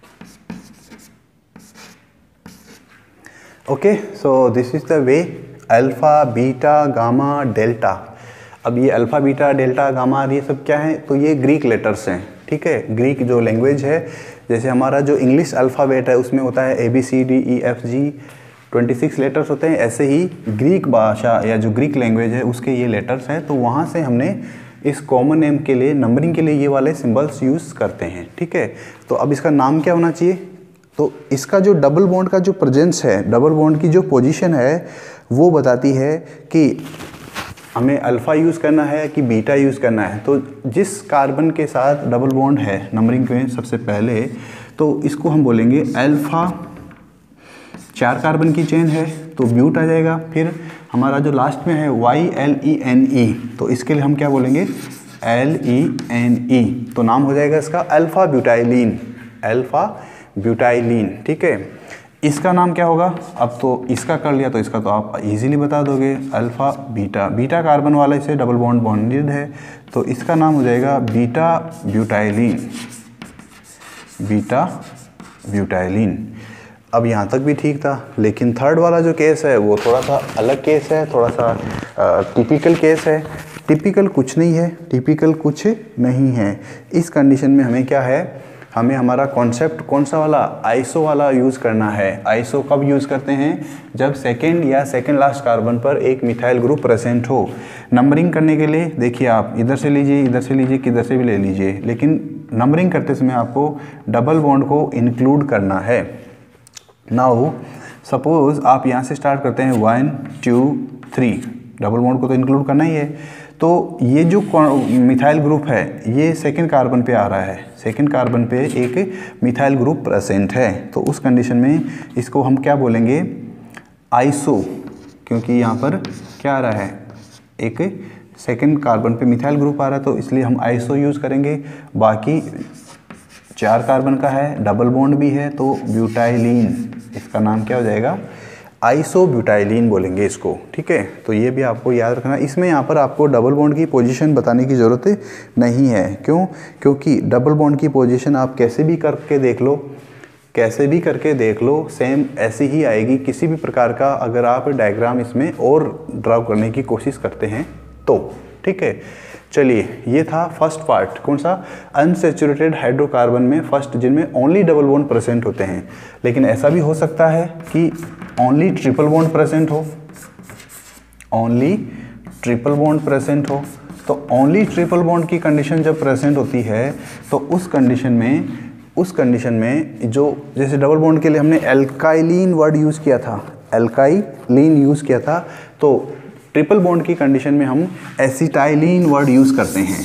Okay, so this is the way, alpha beta gamma delta. अब ये अल्फ़ा बीटा डेल्टा गामा ये सब क्या है, तो ये ग्रीक लेटर्स हैं, ठीक है। ग्रीक जो लैंग्वेज है, जैसे हमारा जो इंग्लिश अल्फ़ाबेट है उसमें होता है ABCDEFG 26 लेटर्स होते हैं, ऐसे ही ग्रीक भाषा या जो ग्रीक लैंग्वेज है उसके ये लेटर्स हैं। तो वहाँ से हमने इस कॉमन नेम के लिए, नंबरिंग के लिए ये वाले सिंबल्स यूज़ करते हैं, ठीक है। तो अब इसका नाम क्या होना चाहिए, तो इसका जो डबल बॉन्ड का जो प्रेजेंस है, डबल बॉन्ड की जो पोजीशन है वो बताती है कि हमें अल्फ़ा यूज़ करना है कि बीटा यूज़ करना है। तो जिस कार्बन के साथ डबल बॉन्ड है नंबरिंग में सबसे पहले, तो इसको हम बोलेंगे अल्फ़ा। 4 कार्बन की चेन है तो ब्यूट आ जाएगा। फिर हमारा जो लास्ट में है YLENE, तो इसके लिए हम क्या बोलेंगे LENE, तो नाम हो जाएगा इसका अल्फ़ा ब्यूटाइलिन, अल्फ़ा ब्यूटाइलिन, ठीक है। इसका नाम क्या होगा, अब तो इसका कर लिया तो इसका तो आप इजीली बता दोगे, अल्फ़ा बीटा। बीटा कार्बन वाले से डबल बॉन्ड बॉन्डेड है तो इसका नाम हो जाएगा बीटा ब्यूटाइलिन, बीटा ब्यूटाइलिन। अब यहाँ तक भी ठीक था, लेकिन थर्ड वाला जो केस है वो थोड़ा सा अलग केस है, थोड़ा सा टिपिकल केस है। टिपिकल कुछ नहीं है, टिपिकल कुछ नहीं है। इस कंडीशन में हमें क्या है, हमें हमारा कॉन्सेप्ट कौन सा वाला, आइसो वाला यूज़ करना है। आइसो कब यूज़ करते हैं, जब सेकेंड या सेकेंड लास्ट कार्बन पर एक मिथाइल ग्रुप प्रेजेंट हो। नंबरिंग करने के लिए देखिए आप इधर से लीजिए, इधर से लीजिए, किधर से भी ले लीजिए, लेकिन नंबरिंग करते समय आपको डबल बॉन्ड को इंक्लूड करना है। नाउ सपोज आप यहाँ से स्टार्ट करते हैं 1 2 3, डबल बॉन्ड को तो इंक्लूड करना ही है। तो ये जो मिथाइल ग्रुप है ये सेकेंड कार्बन पे आ रहा है, सेकेंड कार्बन पे एक मिथाइल ग्रुप प्रेजेंट है, तो उस कंडीशन में इसको हम क्या बोलेंगे, आइसो, क्योंकि यहाँ पर क्या आ रहा है, एक सेकेंड कार्बन पे मिथाइल ग्रुप आ रहा है, तो इसलिए हम आइसो यूज़ करेंगे। बाकी 4 कार्बन का है, डबल बॉन्ड भी है, तो ब्यूटाइलीन, इसका नाम क्या हो जाएगा, आइसोब्यूटाइलीन बोलेंगे इसको, ठीक है। तो ये भी आपको याद रखना। इसमें यहाँ पर आपको डबल बॉन्ड की पोजीशन बताने की ज़रूरत नहीं है, क्यों, क्योंकि डबल बॉन्ड की पोजीशन आप कैसे भी करके देख लो, कैसे भी करके देख लो, सेम ऐसी ही आएगी। किसी भी प्रकार का अगर आप डायग्राम इसमें और ड्रा करने की कोशिश करते हैं तो, ठीक है। चलिए, ये था फर्स्ट पार्ट, कौन सा, अनसैचुरेटेड हाइड्रोकार्बन में फर्स्ट, जिनमें ओनली डबल बॉन्ड प्रेजेंट होते हैं। लेकिन ऐसा भी हो सकता है कि ओनली ट्रिपल बॉन्ड प्रेजेंट हो, ओनली ट्रिपल बॉन्ड प्रेजेंट हो। तो ओनली ट्रिपल बॉन्ड की कंडीशन जब प्रेजेंट होती है तो उस कंडीशन में जो, जैसे डबल बॉन्ड के लिए हमने एल्काइलीन वर्ड यूज़ किया था, एल्काइलीन यूज़ किया था, तो ट्रिपल बॉन्ड की कंडीशन में हम एसिटाइलीन वर्ड यूज़ करते हैं,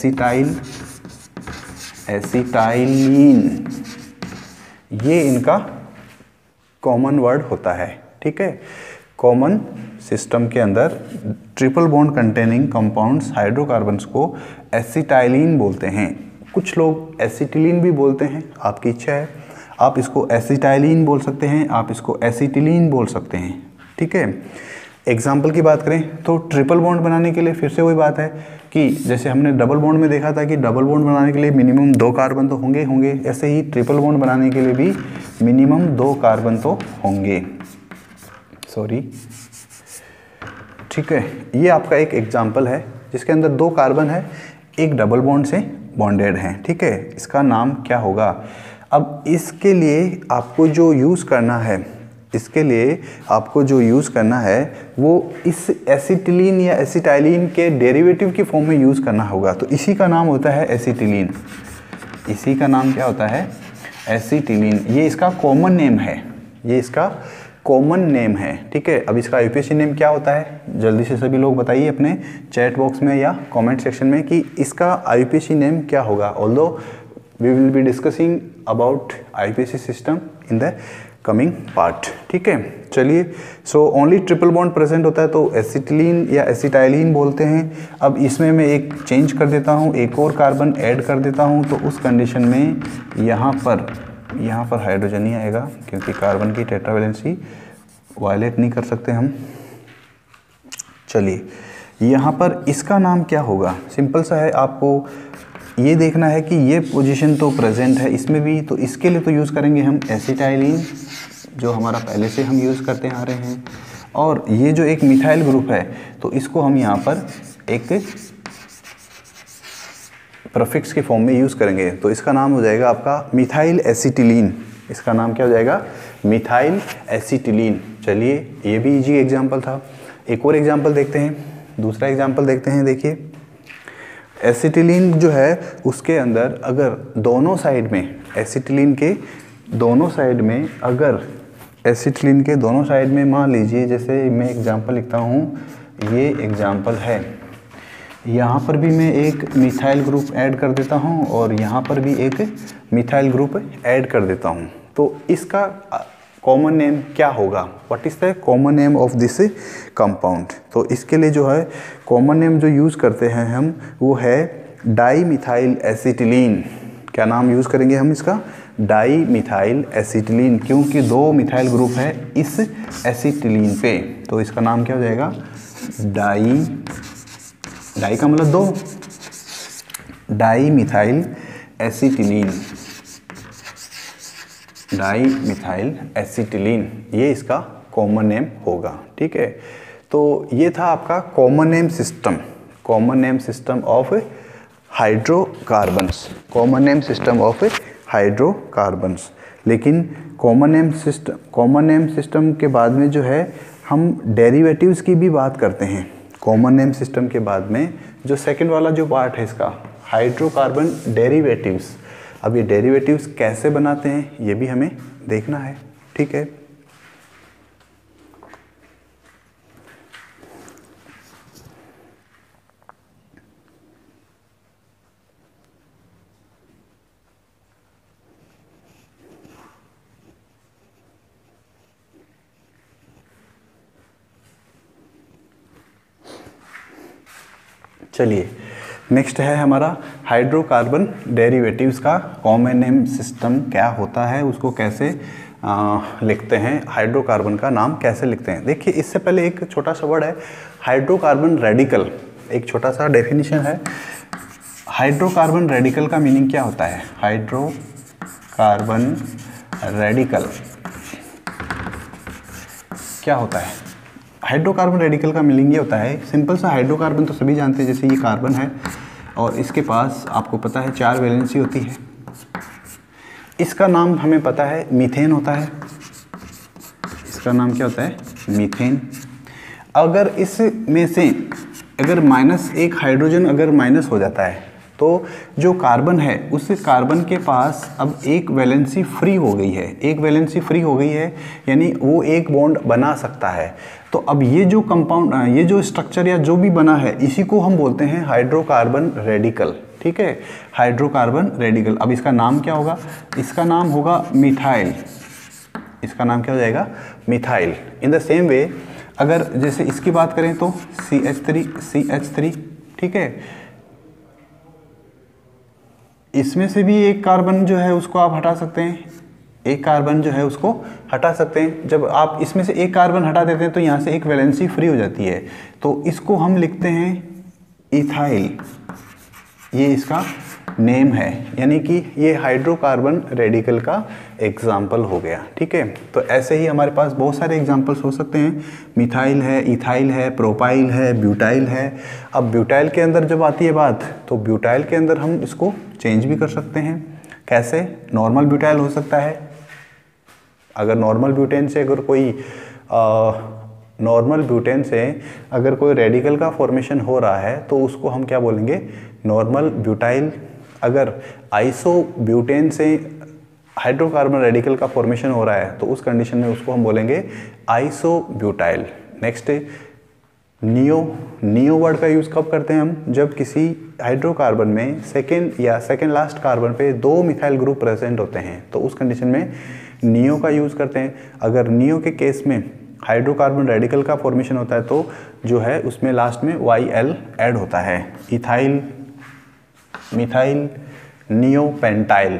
एसिटाइलीन, ये इनका कॉमन वर्ड होता है, ठीक है। कॉमन सिस्टम के अंदर triple bond containing compounds hydrocarbons को एसिटाइलीन बोलते हैं। कुछ लोग एसिटिलीन भी बोलते हैं, आपकी इच्छा है, आप इसको एसिटाइलीन बोल सकते हैं, आप इसको एसिटिलीन बोल सकते हैं, ठीक है। एग्जाम्पल की बात करें तो ट्रिपल बॉन्ड बनाने के लिए फिर से वही बात है कि जैसे हमने डबल बॉन्ड में देखा था कि डबल बॉन्ड बनाने के लिए मिनिमम 2 कार्बन तो होंगे, ऐसे ही ट्रिपल बॉन्ड बनाने के लिए भी मिनिमम 2 कार्बन तो होंगे, सॉरी, ठीक है। ये आपका एक एग्जाम्पल है जिसके अंदर 2 कार्बन है, एक डबल बॉन्ड से बॉन्डेड है, ठीक है। इसका नाम क्या होगा। अब इसके लिए आपको जो यूज़ करना है, इसके लिए आपको जो यूज़ करना है वो इस एसिटिलीन या एसिटाइलीन के डेरिवेटिव की फॉर्म में यूज़ करना होगा। तो इसी का नाम होता है एसिटिलीन, इसी का नाम क्या होता है, एसिटिलीन। ये इसका कॉमन नेम है, ये इसका कॉमन नेम है, ठीक है। अब इसका यूपीएससी नेम क्या होता है, जल्दी से सभी लोग बताइए अपने चैट बॉक्स में या कमेंट सेक्शन में कि इसका आईयूपीएससी नेम क्या होगा। Although we will be discussing about IUPAC system in the coming part, ठीक है। चलिए, so only triple bond present होता है तो एसिटिलीन या एसिटाइलीन बोलते हैं। अब इसमें मैं एक चेंज कर देता हूँ, एक और कार्बन ऐड कर देता हूँ, तो उस कंडीशन में यहाँ पर हाइड्रोजन ही आएगा, क्योंकि कार्बन की टेट्रावैलेंसी वायलेट नहीं कर सकते हम। चलिए, यहाँ पर इसका नाम क्या होगा, सिंपल सा है, आपको ये देखना है कि ये पोजीशन तो प्रेजेंट है इसमें भी, तो इसके लिए तो यूज़ करेंगे हम एसिटाइलीन, जो हमारा पहले से हम यूज़ करते आ रहे हैं। और ये जो एक मिथाइल ग्रुप है तो इसको हम यहाँ पर एक प्रीफिक्स के फॉर्म में यूज़ करेंगे, तो इसका नाम हो जाएगा आपका मिथाइल एसिटिलीन। इसका नाम क्या हो जाएगा, मिथाइल एसिटिलीन। चलिए, ये भी इजी एग्जाम्पल था। एक और एग्जाम्पल देखते हैं, दूसरा एग्जाम्पल देखते हैं। देखिए, एसिटिलीन जो है उसके अंदर अगर दोनों साइड में, एसिटिलीन के दोनों साइड में, अगर एसिटिलीन के दोनों साइड में मान लीजिए, जैसे मैं एग्जांपल लिखता हूँ, ये एग्जांपल है, यहाँ पर भी मैं एक मिथाइल ग्रुप ऐड कर देता हूँ और यहाँ पर भी एक मिथाइल ग्रुप ऐड कर देता हूँ, तो इसका कॉमन नेम क्या होगा, what is the common name of this compound. तो इसके लिए जो है कॉमन नेम जो यूज़ करते हैं हम, वो है डाई मिथाइल एसिटिलीन। क्या नाम यूज़ करेंगे हम इसका, डाई मिथाइल एसिटिलीन, क्योंकि 2 मिथाइल ग्रुप है इस एसिटिलीन पे, तो इसका नाम क्या हो जाएगा, डाई का मतलब 2, di methyl acetylene, di methyl acetylene, ये इसका कॉमन नेम होगा, ठीक है। तो ये था आपका common name system, common name system of hydrocarbons, common name system of hydrocarbons. लेकिन कॉमन नेम सिस्टम के बाद में जो है हम डेरिवेटिव्स की भी बात करते हैं। कॉमन नेम सिस्टम के बाद में जो सेकंड वाला जो पार्ट है इसका, हाइड्रोकार्बन डेरिवेटिव्स। अब ये डेरिवेटिव्स कैसे बनाते हैं ये भी हमें देखना है, ठीक है। चलिए नेक्स्ट है हमारा हाइड्रोकार्बन डेरिवेटिव्स का कॉमन नेम सिस्टम क्या होता है, उसको कैसे लिखते हैं, हाइड्रोकार्बन का नाम कैसे लिखते हैं। देखिए इससे पहले एक छोटा सा वर्ड है हाइड्रोकार्बन रेडिकल, एक छोटा सा डेफिनेशन है। हाइड्रोकार्बन रेडिकल का मीनिंग क्या होता है? हाइड्रोकार्बन रेडिकल क्या होता है? हाइड्रोकार्बन रेडिकल का मीनिंग ये होता है, सिंपल सा हाइड्रोकार्बन तो सभी जानते हैं, जैसे ये कार्बन है और इसके पास आपको पता है 4 वैलेंसी होती है। इसका नाम हमें पता है मीथेन होता है, इसका नाम क्या होता है? मीथेन। अगर इसमें से अगर -1 हाइड्रोजन अगर माइनस हो जाता है तो जो कार्बन है उस कार्बन के पास अब एक वैलेंसी फ्री हो गई है, एक वैलेंसी फ्री हो गई है, यानी वो एक बॉन्ड बना सकता है। तो अब ये जो कंपाउंड, ये जो स्ट्रक्चर या जो भी बना है, इसी को हम बोलते हैं हाइड्रोकार्बन रेडिकल। ठीक है, हाइड्रोकार्बन रेडिकल। अब इसका नाम क्या होगा? इसका नाम होगा मिथाइल। इसका नाम क्या हो जाएगा? Methyl. In the same way अगर जैसे इसकी बात करें तो CH3, ठीक है, इसमें से भी एक कार्बन जो है उसको आप हटा सकते हैं, एक कार्बन जो है उसको हटा सकते हैं। जब आप इसमें से एक कार्बन हटा देते हैं तो यहाँ से एक वैलेंसी फ्री हो जाती है, तो इसको हम लिखते हैं इथाइल। ये इसका नेम है, यानी कि ये हाइड्रोकार्बन रेडिकल का एग्जाम्पल हो गया। ठीक है, तो ऐसे ही हमारे पास बहुत सारे एग्जाम्पल्स हो सकते हैं। मिथाइल है, इथाइल है, प्रोपाइल है, ब्यूटाइल है। अब ब्यूटाइल के अंदर जब आती है बात, तो ब्यूटाइल के अंदर हम इसको चेंज भी कर सकते हैं। कैसे? नॉर्मल ब्यूटाइल हो सकता है। अगर नॉर्मल ब्यूटेन से अगर कोई रेडिकल का फॉर्मेशन हो रहा है तो उसको हम क्या बोलेंगे? Normal butyl. अगर आइसो ब्यूटेन से हाइड्रोकार्बन रेडिकल का फॉर्मेशन हो रहा है तो उस कंडीशन में उसको हम बोलेंगे iso butyl. Next neo word का यूज़ कब करते हैं हम? जब किसी हाइड्रोकार्बन में सेकेंड लास्ट कार्बन पे 2 मिथाइल ग्रुप प्रेजेंट होते हैं तो उस कंडीशन में नियो का यूज़ करते हैं। अगर नियो के केस में हाइड्रोकार्बन रेडिकल का फॉर्मेशन होता है तो जो है उसमें लास्ट में YL ऐड होता है। Ethyl, methyl, neopentyl.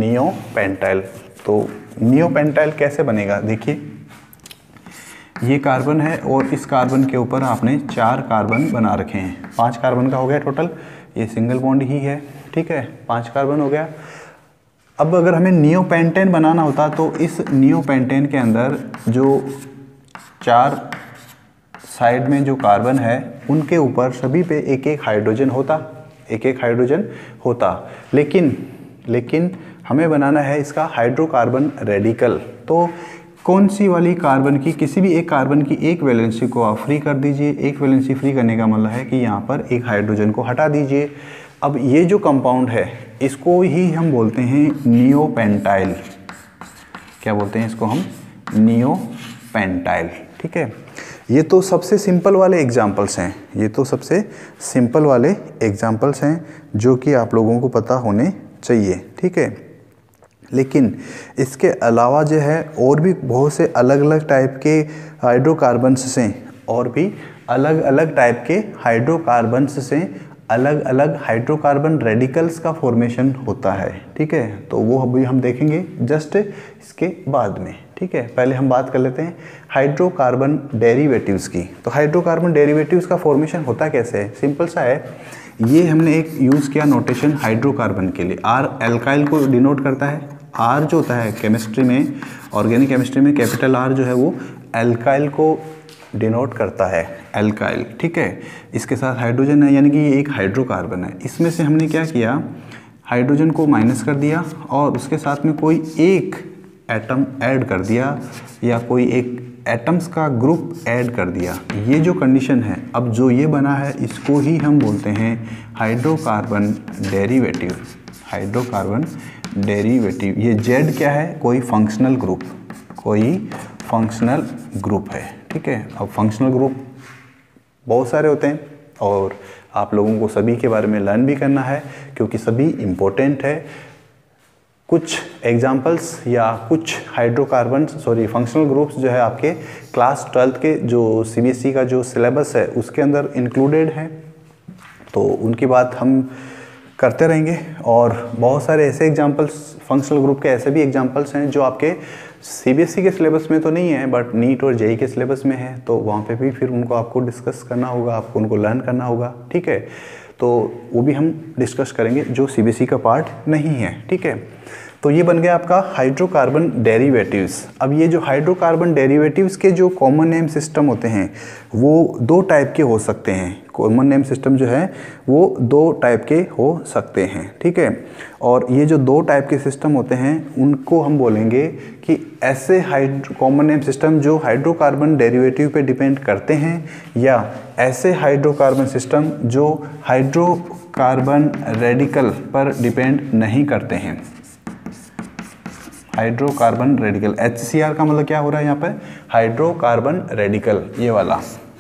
तो नियोपेंटाइल कैसे बनेगा? देखिए ये कार्बन है और इस कार्बन के ऊपर आपने 4 कार्बन बना रखे हैं, 5 कार्बन का हो गया टोटल। ये सिंगल बॉन्ड ही है, ठीक है, 5 कार्बन हो गया। अब अगर हमें नियोपेंटेन बनाना होता तो इस नियोपेंटेन के अंदर जो 4 साइड में जो कार्बन है उनके ऊपर सभी पे एक एक हाइड्रोजन होता, लेकिन हमें बनाना है इसका हाइड्रोकार्बन रेडिकल। तो कौन सी वाली कार्बन की, किसी भी एक कार्बन की एक वैलेंसी को आप फ्री कर दीजिए। एक वैलेंसी फ्री करने का मतलब है कि यहाँ पर एक हाइड्रोजन को हटा दीजिए। अब ये जो कंपाउंड है इसको ही हम बोलते हैं नियोपेंटाइल। क्या बोलते हैं इसको हम? नियोपेंटाइल। ठीक है, ये तो सबसे सिंपल वाले एग्जाम्पल्स हैं, जो कि आप लोगों को पता होने चाहिए। ठीक है, लेकिन इसके अलावा जो है और भी बहुत से अलग अलग टाइप के हाइड्रोकार्बन्स से अलग अलग हाइड्रोकार्बन रेडिकल्स का फॉर्मेशन होता है। ठीक है, तो वो अभी हम देखेंगे जस्ट इसके बाद में। ठीक है, पहले हम बात कर लेते हैं हाइड्रोकार्बन डेरिवेटिव्स की। तो हाइड्रोकार्बन डेरिवेटिव्स का फॉर्मेशन होता कैसे है? सिंपल सा है, ये हमने एक यूज़ किया नोटेशन हाइड्रोकार्बन के लिए। R एल्काइल को डिनोट करता है। R जो होता है केमिस्ट्री में, ऑर्गेनिक केमिस्ट्री में कैपिटल R जो है वो एल्काइल को डिनोट करता है, एल्काइल। ठीक है, इसके साथ हाइड्रोजन है, यानी कि ये एक हाइड्रोकार्बन है। इसमें से हमने क्या किया, हाइड्रोजन को माइनस कर दिया और उसके साथ में कोई एक एटम ऐड कर दिया या कोई एक एटम्स का ग्रुप ऐड कर दिया। ये जो कंडीशन है, अब जो ये बना है इसको ही हम बोलते हैं हाइड्रोकार्बन डेरिवेटिव। हाइड्रोकार्बन डेरिवेटिव, ये Z क्या है? कोई फंक्शनल ग्रुप है। ठीक है, अब फंक्शनल ग्रुप बहुत सारे होते हैं और आप लोगों को सभी के बारे में लर्न भी करना है क्योंकि सभी इम्पोर्टेंट है। कुछ एग्जाम्पल्स या कुछ फंक्शनल ग्रुप्स जो है आपके क्लास 12th के जो CBSE का जो सिलेबस है उसके अंदर इंक्लूडेड है। तो उनकी बात हम करते रहेंगे। और बहुत सारे ऐसे एग्जांपल्स, फंक्शनल ग्रुप के ऐसे भी एग्जांपल्स हैं जो आपके सीबीएसई के सिलेबस में तो नहीं है बट नीट और जेईई के सिलेबस में है, तो वहाँ पे भी फिर उनको आपको डिस्कस करना होगा, आपको उनको लर्न करना होगा, ठीक है। तो वो भी हम डिस्कस करेंगे जो सीबीएसई का पार्ट नहीं है, ठीक है। तो ये बन गया आपका हाइड्रोकार्बन डेरिवेटिव्स। अब ये जो हाइड्रोकार्बन डेरिवेटिव्स के जो कॉमन नेम सिस्टम होते हैं वो दो टाइप के हो सकते हैं। कॉमन नेम सिस्टम जो है वो दो टाइप के हो सकते हैं, ठीक है। और ये जो दो टाइप के सिस्टम होते हैं उनको हम बोलेंगे कि ऐसे कॉमन नेम सिस्टम जो हाइड्रोकार्बन डेरिवेटिव पे डिपेंड करते हैं, या ऐसे हाइड्रोकार्बन सिस्टम जो हाइड्रोकार्बन रेडिकल पर डिपेंड नहीं करते हैं। हाइड्रोकार्बन रेडिकल, HCR का मतलब क्या हो रहा है यहाँ पे, हाइड्रोकार्बन रेडिकल, ये वाला,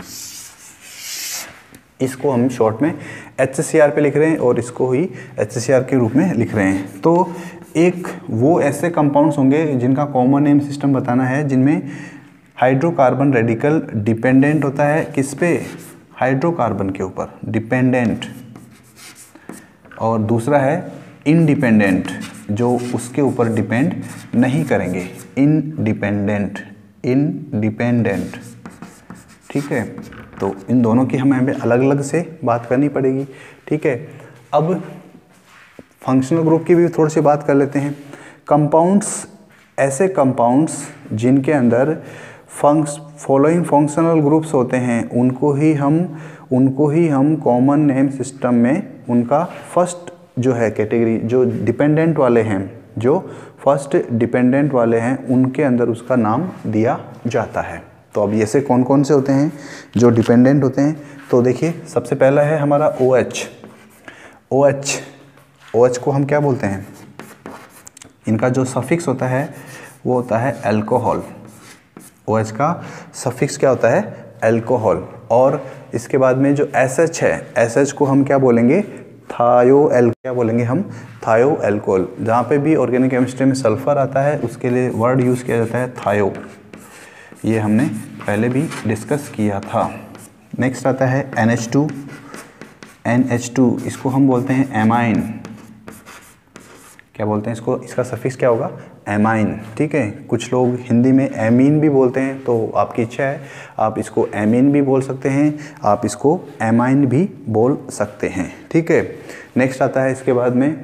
इसको हम शॉर्ट में HCR पे लिख रहे हैं और इसको ही HCR के रूप में लिख रहे हैं। तो एक वो ऐसे कंपाउंड्स होंगे जिनका कॉमन नेम सिस्टम बताना है, जिनमें हाइड्रोकार्बन रेडिकल डिपेंडेंट होता है किस पे, हाइड्रोकार्बन के ऊपर डिपेंडेंट, और दूसरा है इंडिपेंडेंट जो उसके ऊपर डिपेंड नहीं करेंगे, इंडिपेंडेंट, इंडिपेंडेंट, ठीक है। तो इन दोनों की हमें अलग अलग से बात करनी पड़ेगी, ठीक है। अब फंक्शनल ग्रुप की भी थोड़ी सी बात कर लेते हैं। कंपाउंड्स, ऐसे कंपाउंड्स जिनके अंदर फॉलोइंग फंक्शनल ग्रुप्स होते हैं उनको ही हम कॉमन नेम सिस्टम में उनका फर्स्ट जो है कैटेगरी, जो डिपेंडेंट वाले हैं, जो फर्स्ट डिपेंडेंट वाले हैं, उनके अंदर उसका नाम दिया जाता है। तो अब ऐसे कौन कौन से होते हैं जो डिपेंडेंट होते हैं, तो देखिए सबसे पहला है हमारा OH। OH को हम क्या बोलते हैं, इनका जो सफिक्स होता है वो होता है अल्कोहल। OH का सफिक्स क्या होता है, अल्कोहल। और इसके बाद में जो SH है, SH को हम क्या बोलेंगे, क्या बोलेंगे हम, थायो एल्कोहल। जहाँ पे भी ऑर्गेनिक केमिस्ट्री में सल्फर आता है उसके लिए वर्ड यूज़ किया जाता है थायो, ये हमने पहले भी डिस्कस किया था। नेक्स्ट आता है NH2, इसको हम बोलते हैं एमाइन। क्या बोलते हैं इसको, इसका सफिक्स क्या होगा, एमाइन, ठीक है। कुछ लोग हिंदी में एमीन भी बोलते हैं, तो आपकी इच्छा है, आप इसको एमीन भी बोल सकते हैं, आप इसको एमाइन भी बोल सकते हैं, ठीक है। नेक्स्ट आता है इसके बाद में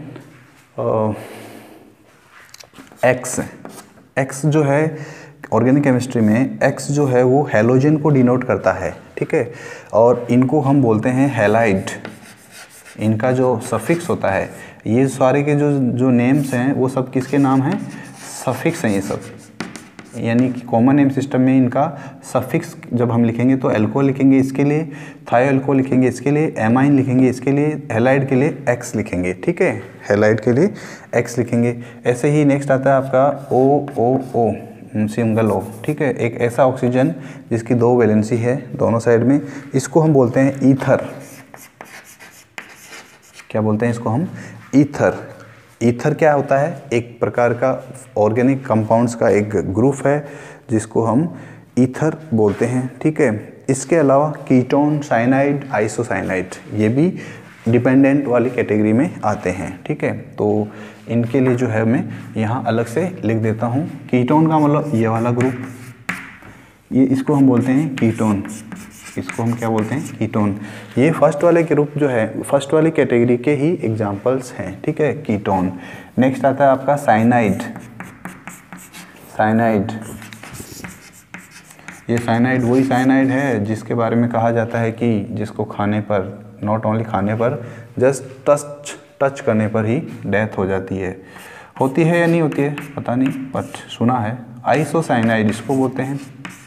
X जो है ऑर्गेनिक केमिस्ट्री में, X जो है वो हैलोजन को डिनोट करता है, ठीक है। और इनको हम बोलते हैं हैलाइड। इनका जो सफिक्स होता है, ये सारे के जो नेम्स हैं वो सब किसके नाम हैं, सफिक्स हैं ये सब, यानी कि कॉमन नेम सिस्टम में इनका सफिक्स जब हम लिखेंगे तो एल्कोहल लिखेंगे इसके लिए, थायो एल्कोहल लिखेंगे इसके लिए, एमाइन लिखेंगे इसके लिए, हैलाइड के लिए X लिखेंगे, ठीक है, हैलाइड के लिए X लिखेंगे। ऐसे ही नेक्स्ट आता है आपका OOO, सिंगल O, ठीक है। एक ऐसा ऑक्सीजन जिसकी दो वैलेंसी है दोनों साइड में, इसको हम बोलते हैं ईथर। क्या बोलते हैं इसको हम, ईथर। ईथर क्या होता है, एक प्रकार का ऑर्गेनिक कंपाउंड्स का एक ग्रुप है जिसको हम ईथर बोलते हैं, ठीक है। इसके अलावा कीटोन, साइनाइड, आइसोसाइनाइड, ये भी डिपेंडेंट वाली कैटेगरी में आते हैं, ठीक है। तो इनके लिए जो है मैं यहाँ अलग से लिख देता हूँ। कीटोन का मतलब ये वाला ग्रुप, ये इसको हम बोलते हैं कीटोन, इसको हम क्या बोलते हैं, कीटोन। ये फर्स्ट वाले ग्रुप जो है, फर्स्ट वाली कैटेगरी के ही एग्जांपल्स हैं, ठीक है, कीटोन। नेक्स्ट आता है आपका साइनाइड। ये साइनाइड वही साइनाइड है जिसके बारे में कहा जाता है कि जिसको खाने पर, नॉट ओनली खाने पर, जस्ट टच करने पर ही डेथ हो जाती है। होती है या नहीं होती है पता नहीं, बट सुना है। आइसोसाइनाइड इसको बोलते हैं,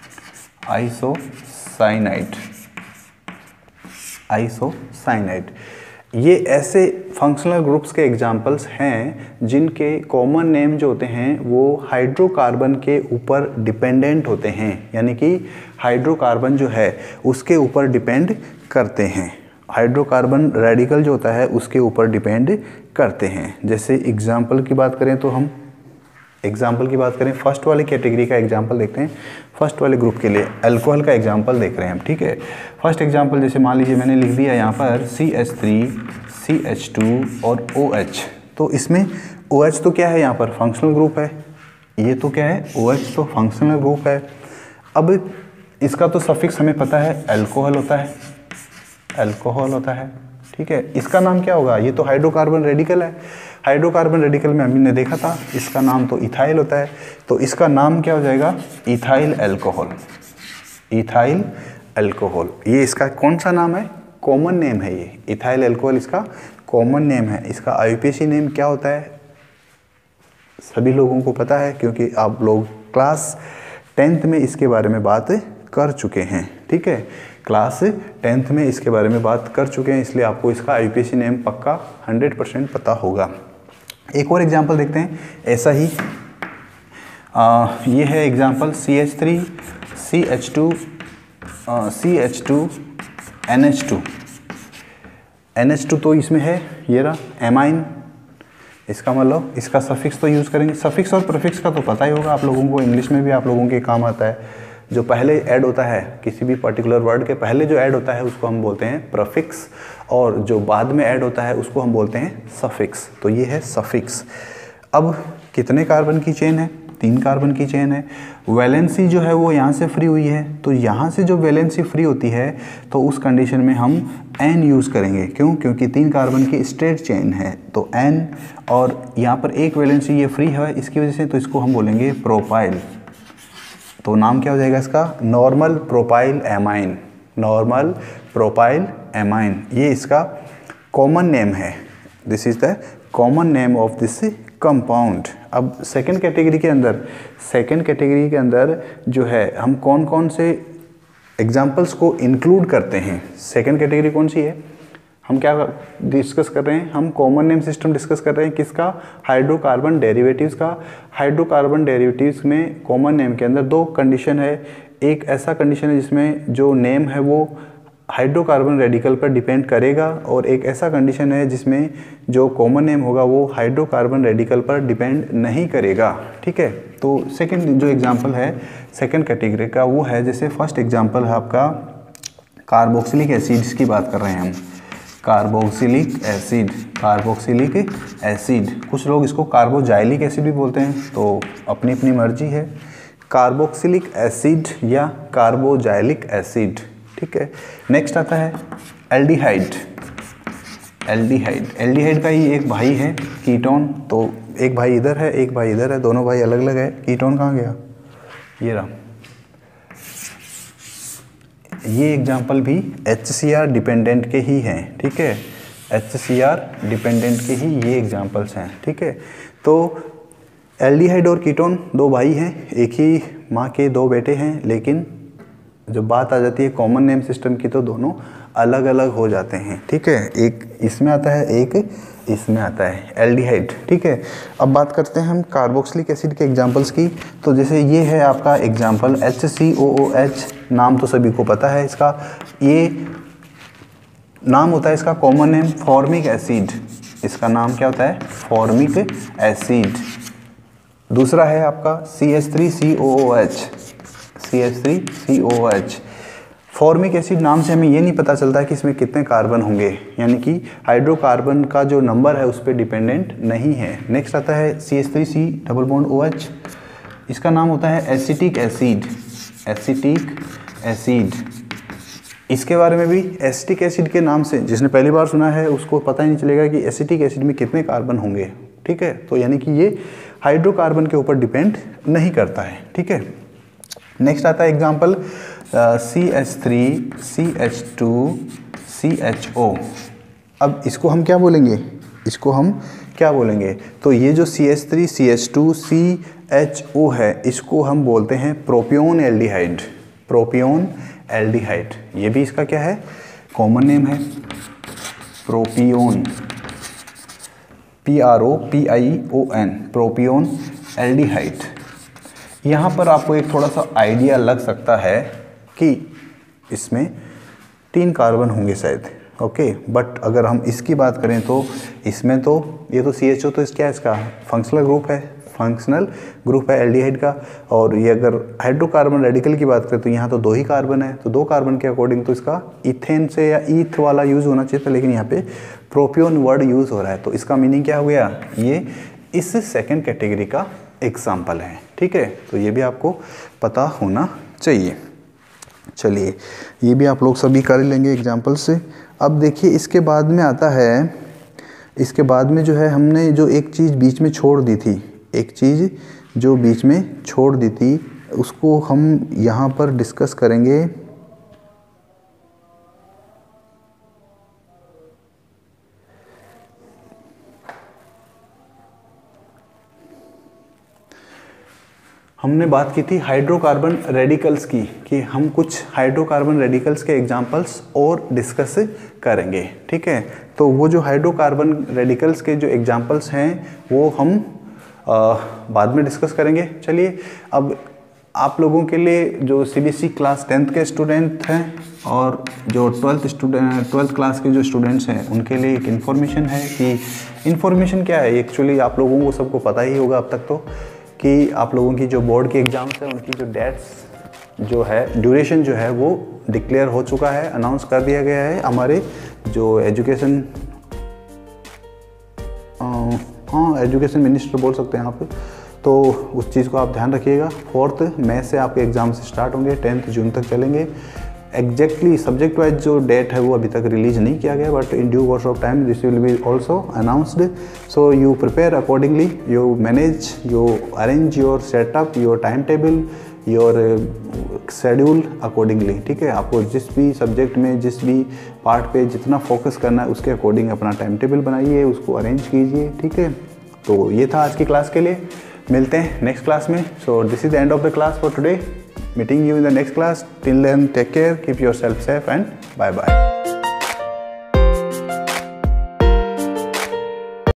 आइसोसाइनाइड। ये ऐसे फंक्शनल ग्रुप्स के एग्जांपल्स हैं जिनके कॉमन नेम जो होते हैं वो हाइड्रोकार्बन के ऊपर डिपेंडेंट होते हैं, यानी कि हाइड्रोकार्बन जो है उसके ऊपर डिपेंड करते हैं। हाइड्रोकार्बन रेडिकल जो होता है उसके ऊपर डिपेंड करते हैं। जैसे एग्जांपल की बात करें तो हम एग्जाम्पल की बात करें, फर्स्ट वाली कैटेगरी का एग्जाम्पल देखते हैं। फर्स्ट वाले ग्रुप के लिए अल्कोहल का एग्जाम्पल देख रहे हैं हम, ठीक है। फर्स्ट एग्जाम्पल जैसे मान लीजिए मैंने लिख दिया यहाँ पर CH3, CH2 और OH। तो इसमें OH तो क्या है, यहाँ पर फंक्शनल ग्रुप है। ये तो क्या है, OH तो फंक्शनल ग्रुप है। अब इसका तो सफिक्स हमें पता है, अल्कोहल होता है, अल्कोहल होता है, ठीक है। इसका नाम क्या होगा, ये तो हाइड्रोकार्बन रेडिकल है। हाइड्रोकार्बन रेडिकल में हमने देखा था, इसका नाम तो इथाइल होता है। तो इसका नाम क्या हो जाएगा, इथाइल अल्कोहल, इथाइल अल्कोहल। ये इसका कौन सा नाम है, कॉमन नेम है। ये इथाइल अल्कोहल इसका कॉमन नेम है। इसका IUPAC नेम क्या होता है, सभी लोगों को पता है, क्योंकि आप लोग क्लास 10th में इसके बारे में बात कर चुके हैं, ठीक है। क्लास 10th में इसके बारे में बात कर चुके हैं, इसलिए आपको इसका IUPAC नेम पक्का 100% पता होगा। एक और एग्जांपल देखते हैं ऐसा ही। ये है example CH3, CH2, CH2, NH2। NH2 तो इसमें है, ये रहा एमाइन। इसका मतलब इसका सफिक्स तो यूज़ करेंगे। सफिक्स और प्रीफिक्स का तो पता ही होगा आप लोगों को, इंग्लिश में भी आप लोगों के काम आता है। जो पहले ऐड होता है किसी भी पर्टिकुलर वर्ड के पहले जो ऐड होता है उसको हम बोलते हैं प्रीफिक्स, और जो बाद में ऐड होता है उसको हम बोलते हैं सफिक्स। तो ये है सफिक्स। अब कितने कार्बन की चेन है, 3 कार्बन की चेन है। वैलेंसी जो है वो यहाँ से फ्री हुई है, तो यहाँ से जो वैलेंसी फ्री होती है तो उस कंडीशन में हम N यूज़ करेंगे। क्यों, क्योंकि 3 कार्बन की स्ट्रेट चेन है, तो N, और यहाँ पर एक वैलेंसी ये फ्री है इसकी वजह से, तो इसको हम बोलेंगे प्रोपाइल। तो नाम क्या हो जाएगा इसका, normal propyl amine, normal propyl amine. ये इसका कॉमन नेम है, this is the common name of this compound. अब सेकंड कैटेगरी के अंदर जो है हम कौन कौन से एग्जाम्पल्स को इंक्लूड करते हैं। सेकंड कैटेगरी कौन सी है, हम क्या डिस्कस कर रहे हैं, हम कॉमन नेम सिस्टम डिस्कस कर रहे हैं। किसका, हाइड्रोकार्बन डेरिवेटिव्स का। हाइड्रोकार्बन डेरिवेटिव्स में कॉमन नेम के अंदर 2 कंडीशन है। एक ऐसा कंडीशन है जिसमें जो नेम है वो हाइड्रोकार्बन रेडिकल पर डिपेंड करेगा, और एक ऐसा कंडीशन है जिसमें जो कॉमन नेम होगा वो हाइड्रोकार्बन रेडिकल पर डिपेंड नहीं करेगा, ठीक है। तो सेकंड जो एग्जांपल है सेकंड कैटेगरी का वो है, जैसे फर्स्ट एग्जांपल है आपका कार्बोक्सिलिक एसिड्स की बात कर रहे हैं हम। कार्बोक्सिलिक एसिड, कार्बोक्सिलिक एसिड, कुछ लोग इसको कार्बोजाइलिक एसिड भी बोलते हैं, तो अपनी अपनी मर्जी है। कार्बोक्सिलिक एसिड या कार्बोजाइलिक एसिड, ठीक है। नेक्स्ट आता है एल्डिहाइड। एल्डिहाइड, एल्डिहाइड का ही एक भाई है कीटोन, तो एक भाई इधर है एक भाई इधर है, दोनों भाई अलग अलग है। कीटोन कहाँ गया, ये रहा। ये एग्जाम्पल भी HCr डिपेंडेंट के ही हैं, ठीक है। HCr डिपेंडेंट के ही ये एग्जाम्पल्स हैं, ठीक है। तो एल्डिहाइड और कीटोन 2 भाई हैं, एक ही माँ के 2 बेटे हैं, लेकिन जब बात आ जाती है कॉमन नेम सिस्टम की तो दोनों अलग अलग हो जाते हैं, ठीक है। एक इसमें आता है एक इसमें आता है एल्डिहाइड, ठीक है। अब बात करते हैं हम कार्बोक्सिलिक एसिड के एग्जांपल्स की। तो जैसे ये है आपका एग्जांपल HCOOH, नाम तो सभी को पता है इसका। ये नाम होता है इसका कॉमन नेम फॉर्मिक एसिड, इसका नाम क्या होता है, फॉर्मिक एसिड। दूसरा है आपका CH3COOH, CH3COOH। फॉर्मिक एसिड नाम से हमें ये नहीं पता चलता कि इसमें कितने कार्बन होंगे, यानी कि हाइड्रोकार्बन का जो नंबर है उस पर डिपेंडेंट नहीं है। नेक्स्ट आता है CH3C डबल बॉन्ड OH, इसका नाम होता है एसिटिक एसिड, एसिटिक एसिड। इसके बारे में भी एसिटिक एसिड के नाम से जिसने पहली बार सुना है उसको पता ही नहीं चलेगा कि एसिटिक एसिड में कितने कार्बन होंगे, ठीक है। तो यानी कि ये हाइड्रोकार्बन के ऊपर डिपेंड नहीं करता है, ठीक है। नेक्स्ट आता है एग्जाम्पल CH3, CH2, CHO। अब इसको हम क्या बोलेंगे, इसको हम क्या बोलेंगे, तो ये जो CH3, CH2, CHO है इसको हम बोलते हैं प्रोपियोन एल्डिहाइड, प्रोपियोन एल्डिहाइड। ये भी इसका क्या है, कॉमन नेम है, प्रोपियोन, PROPION, प्रोपियोन एल्डिहाइड। यहाँ पर आपको एक थोड़ा सा आइडिया लग सकता है कि इसमें 3 कार्बन होंगे शायद, ओके। बट अगर हम इसकी बात करें तो इसमें तो ये तो CHO तो क्या है, इसका फंक्शनल ग्रुप है, फंक्शनल ग्रुप है एल्डिहाइड का। और ये अगर हाइड्रोकार्बन रेडिकल की बात करें तो यहाँ तो 2 ही कार्बन है, तो 2 कार्बन के अकॉर्डिंग तो इसका इथेन से या ईथ वाला यूज़ होना चाहिए था, लेकिन यहाँ पे प्रोपियोन वर्ड यूज़ हो रहा है। तो इसका मीनिंग क्या हो गया, ये इस सेकेंड कैटेगरी का एग्जाम्पल है। ठीक है, तो ये भी आपको पता होना चाहिए। चलिए, ये भी आप लोग सभी कर लेंगे एग्जाम्पल से। अब देखिए इसके बाद में आता है, इसके बाद में जो है हमने जो एक चीज़ बीच में छोड़ दी थी, एक चीज़ जो बीच में छोड़ दी थी उसको हम यहाँ पर डिस्कस करेंगे। हमने बात की थी हाइड्रोकार्बन रेडिकल्स की, कि हम कुछ हाइड्रोकार्बन रेडिकल्स के एग्जांपल्स और डिस्कस करेंगे। ठीक है, तो वो जो हाइड्रोकार्बन रेडिकल्स के जो एग्जांपल्स हैं वो हम बाद में डिस्कस करेंगे। चलिए, अब आप लोगों के लिए जो CBSE क्लास 10th के स्टूडेंट हैं और जो 12th क्लास के जो स्टूडेंट्स हैं उनके लिए एक इन्फॉर्मेशन है। कि इन्फॉर्मेशन क्या है, एक्चुअली आप लोगों को सबको पता ही होगा अब तक तो, कि आप लोगों की जो बोर्ड के एग्ज़ाम्स हैं उनकी जो डेट्स जो है, ड्यूरेशन जो है वो डिक्लेयर हो चुका है, अनाउंस कर दिया गया है हमारे जो एजुकेशन एजुकेशन मिनिस्टर बोल सकते हैं आप। तो उस चीज़ को आप ध्यान रखिएगा। 4 मई से आपके एग्ज़ाम स्टार्ट होंगे, 10 जून तक चलेंगे। एग्जैक्टली सब्जेक्ट वाइज जो डेट है वो अभी तक रिलीज नहीं किया गया, but in due course of time this will be also announced. So you prepare accordingly, you manage, you arrange your setup, your time table, your schedule accordingly. ठीक है, आपको जिस भी सब्जेक्ट में, जिस भी पार्ट पे जितना फोकस करना है उसके अकॉर्डिंग अपना टाइम टेबल बनाइए, उसको अरेंज कीजिए। ठीक है, तो ये था आज की क्लास के लिए। मिलते हैं नेक्स्ट क्लास में। So this is the end of the class for today. Meeting you in the next class. Till then, take care, keep yourself safe, and bye bye.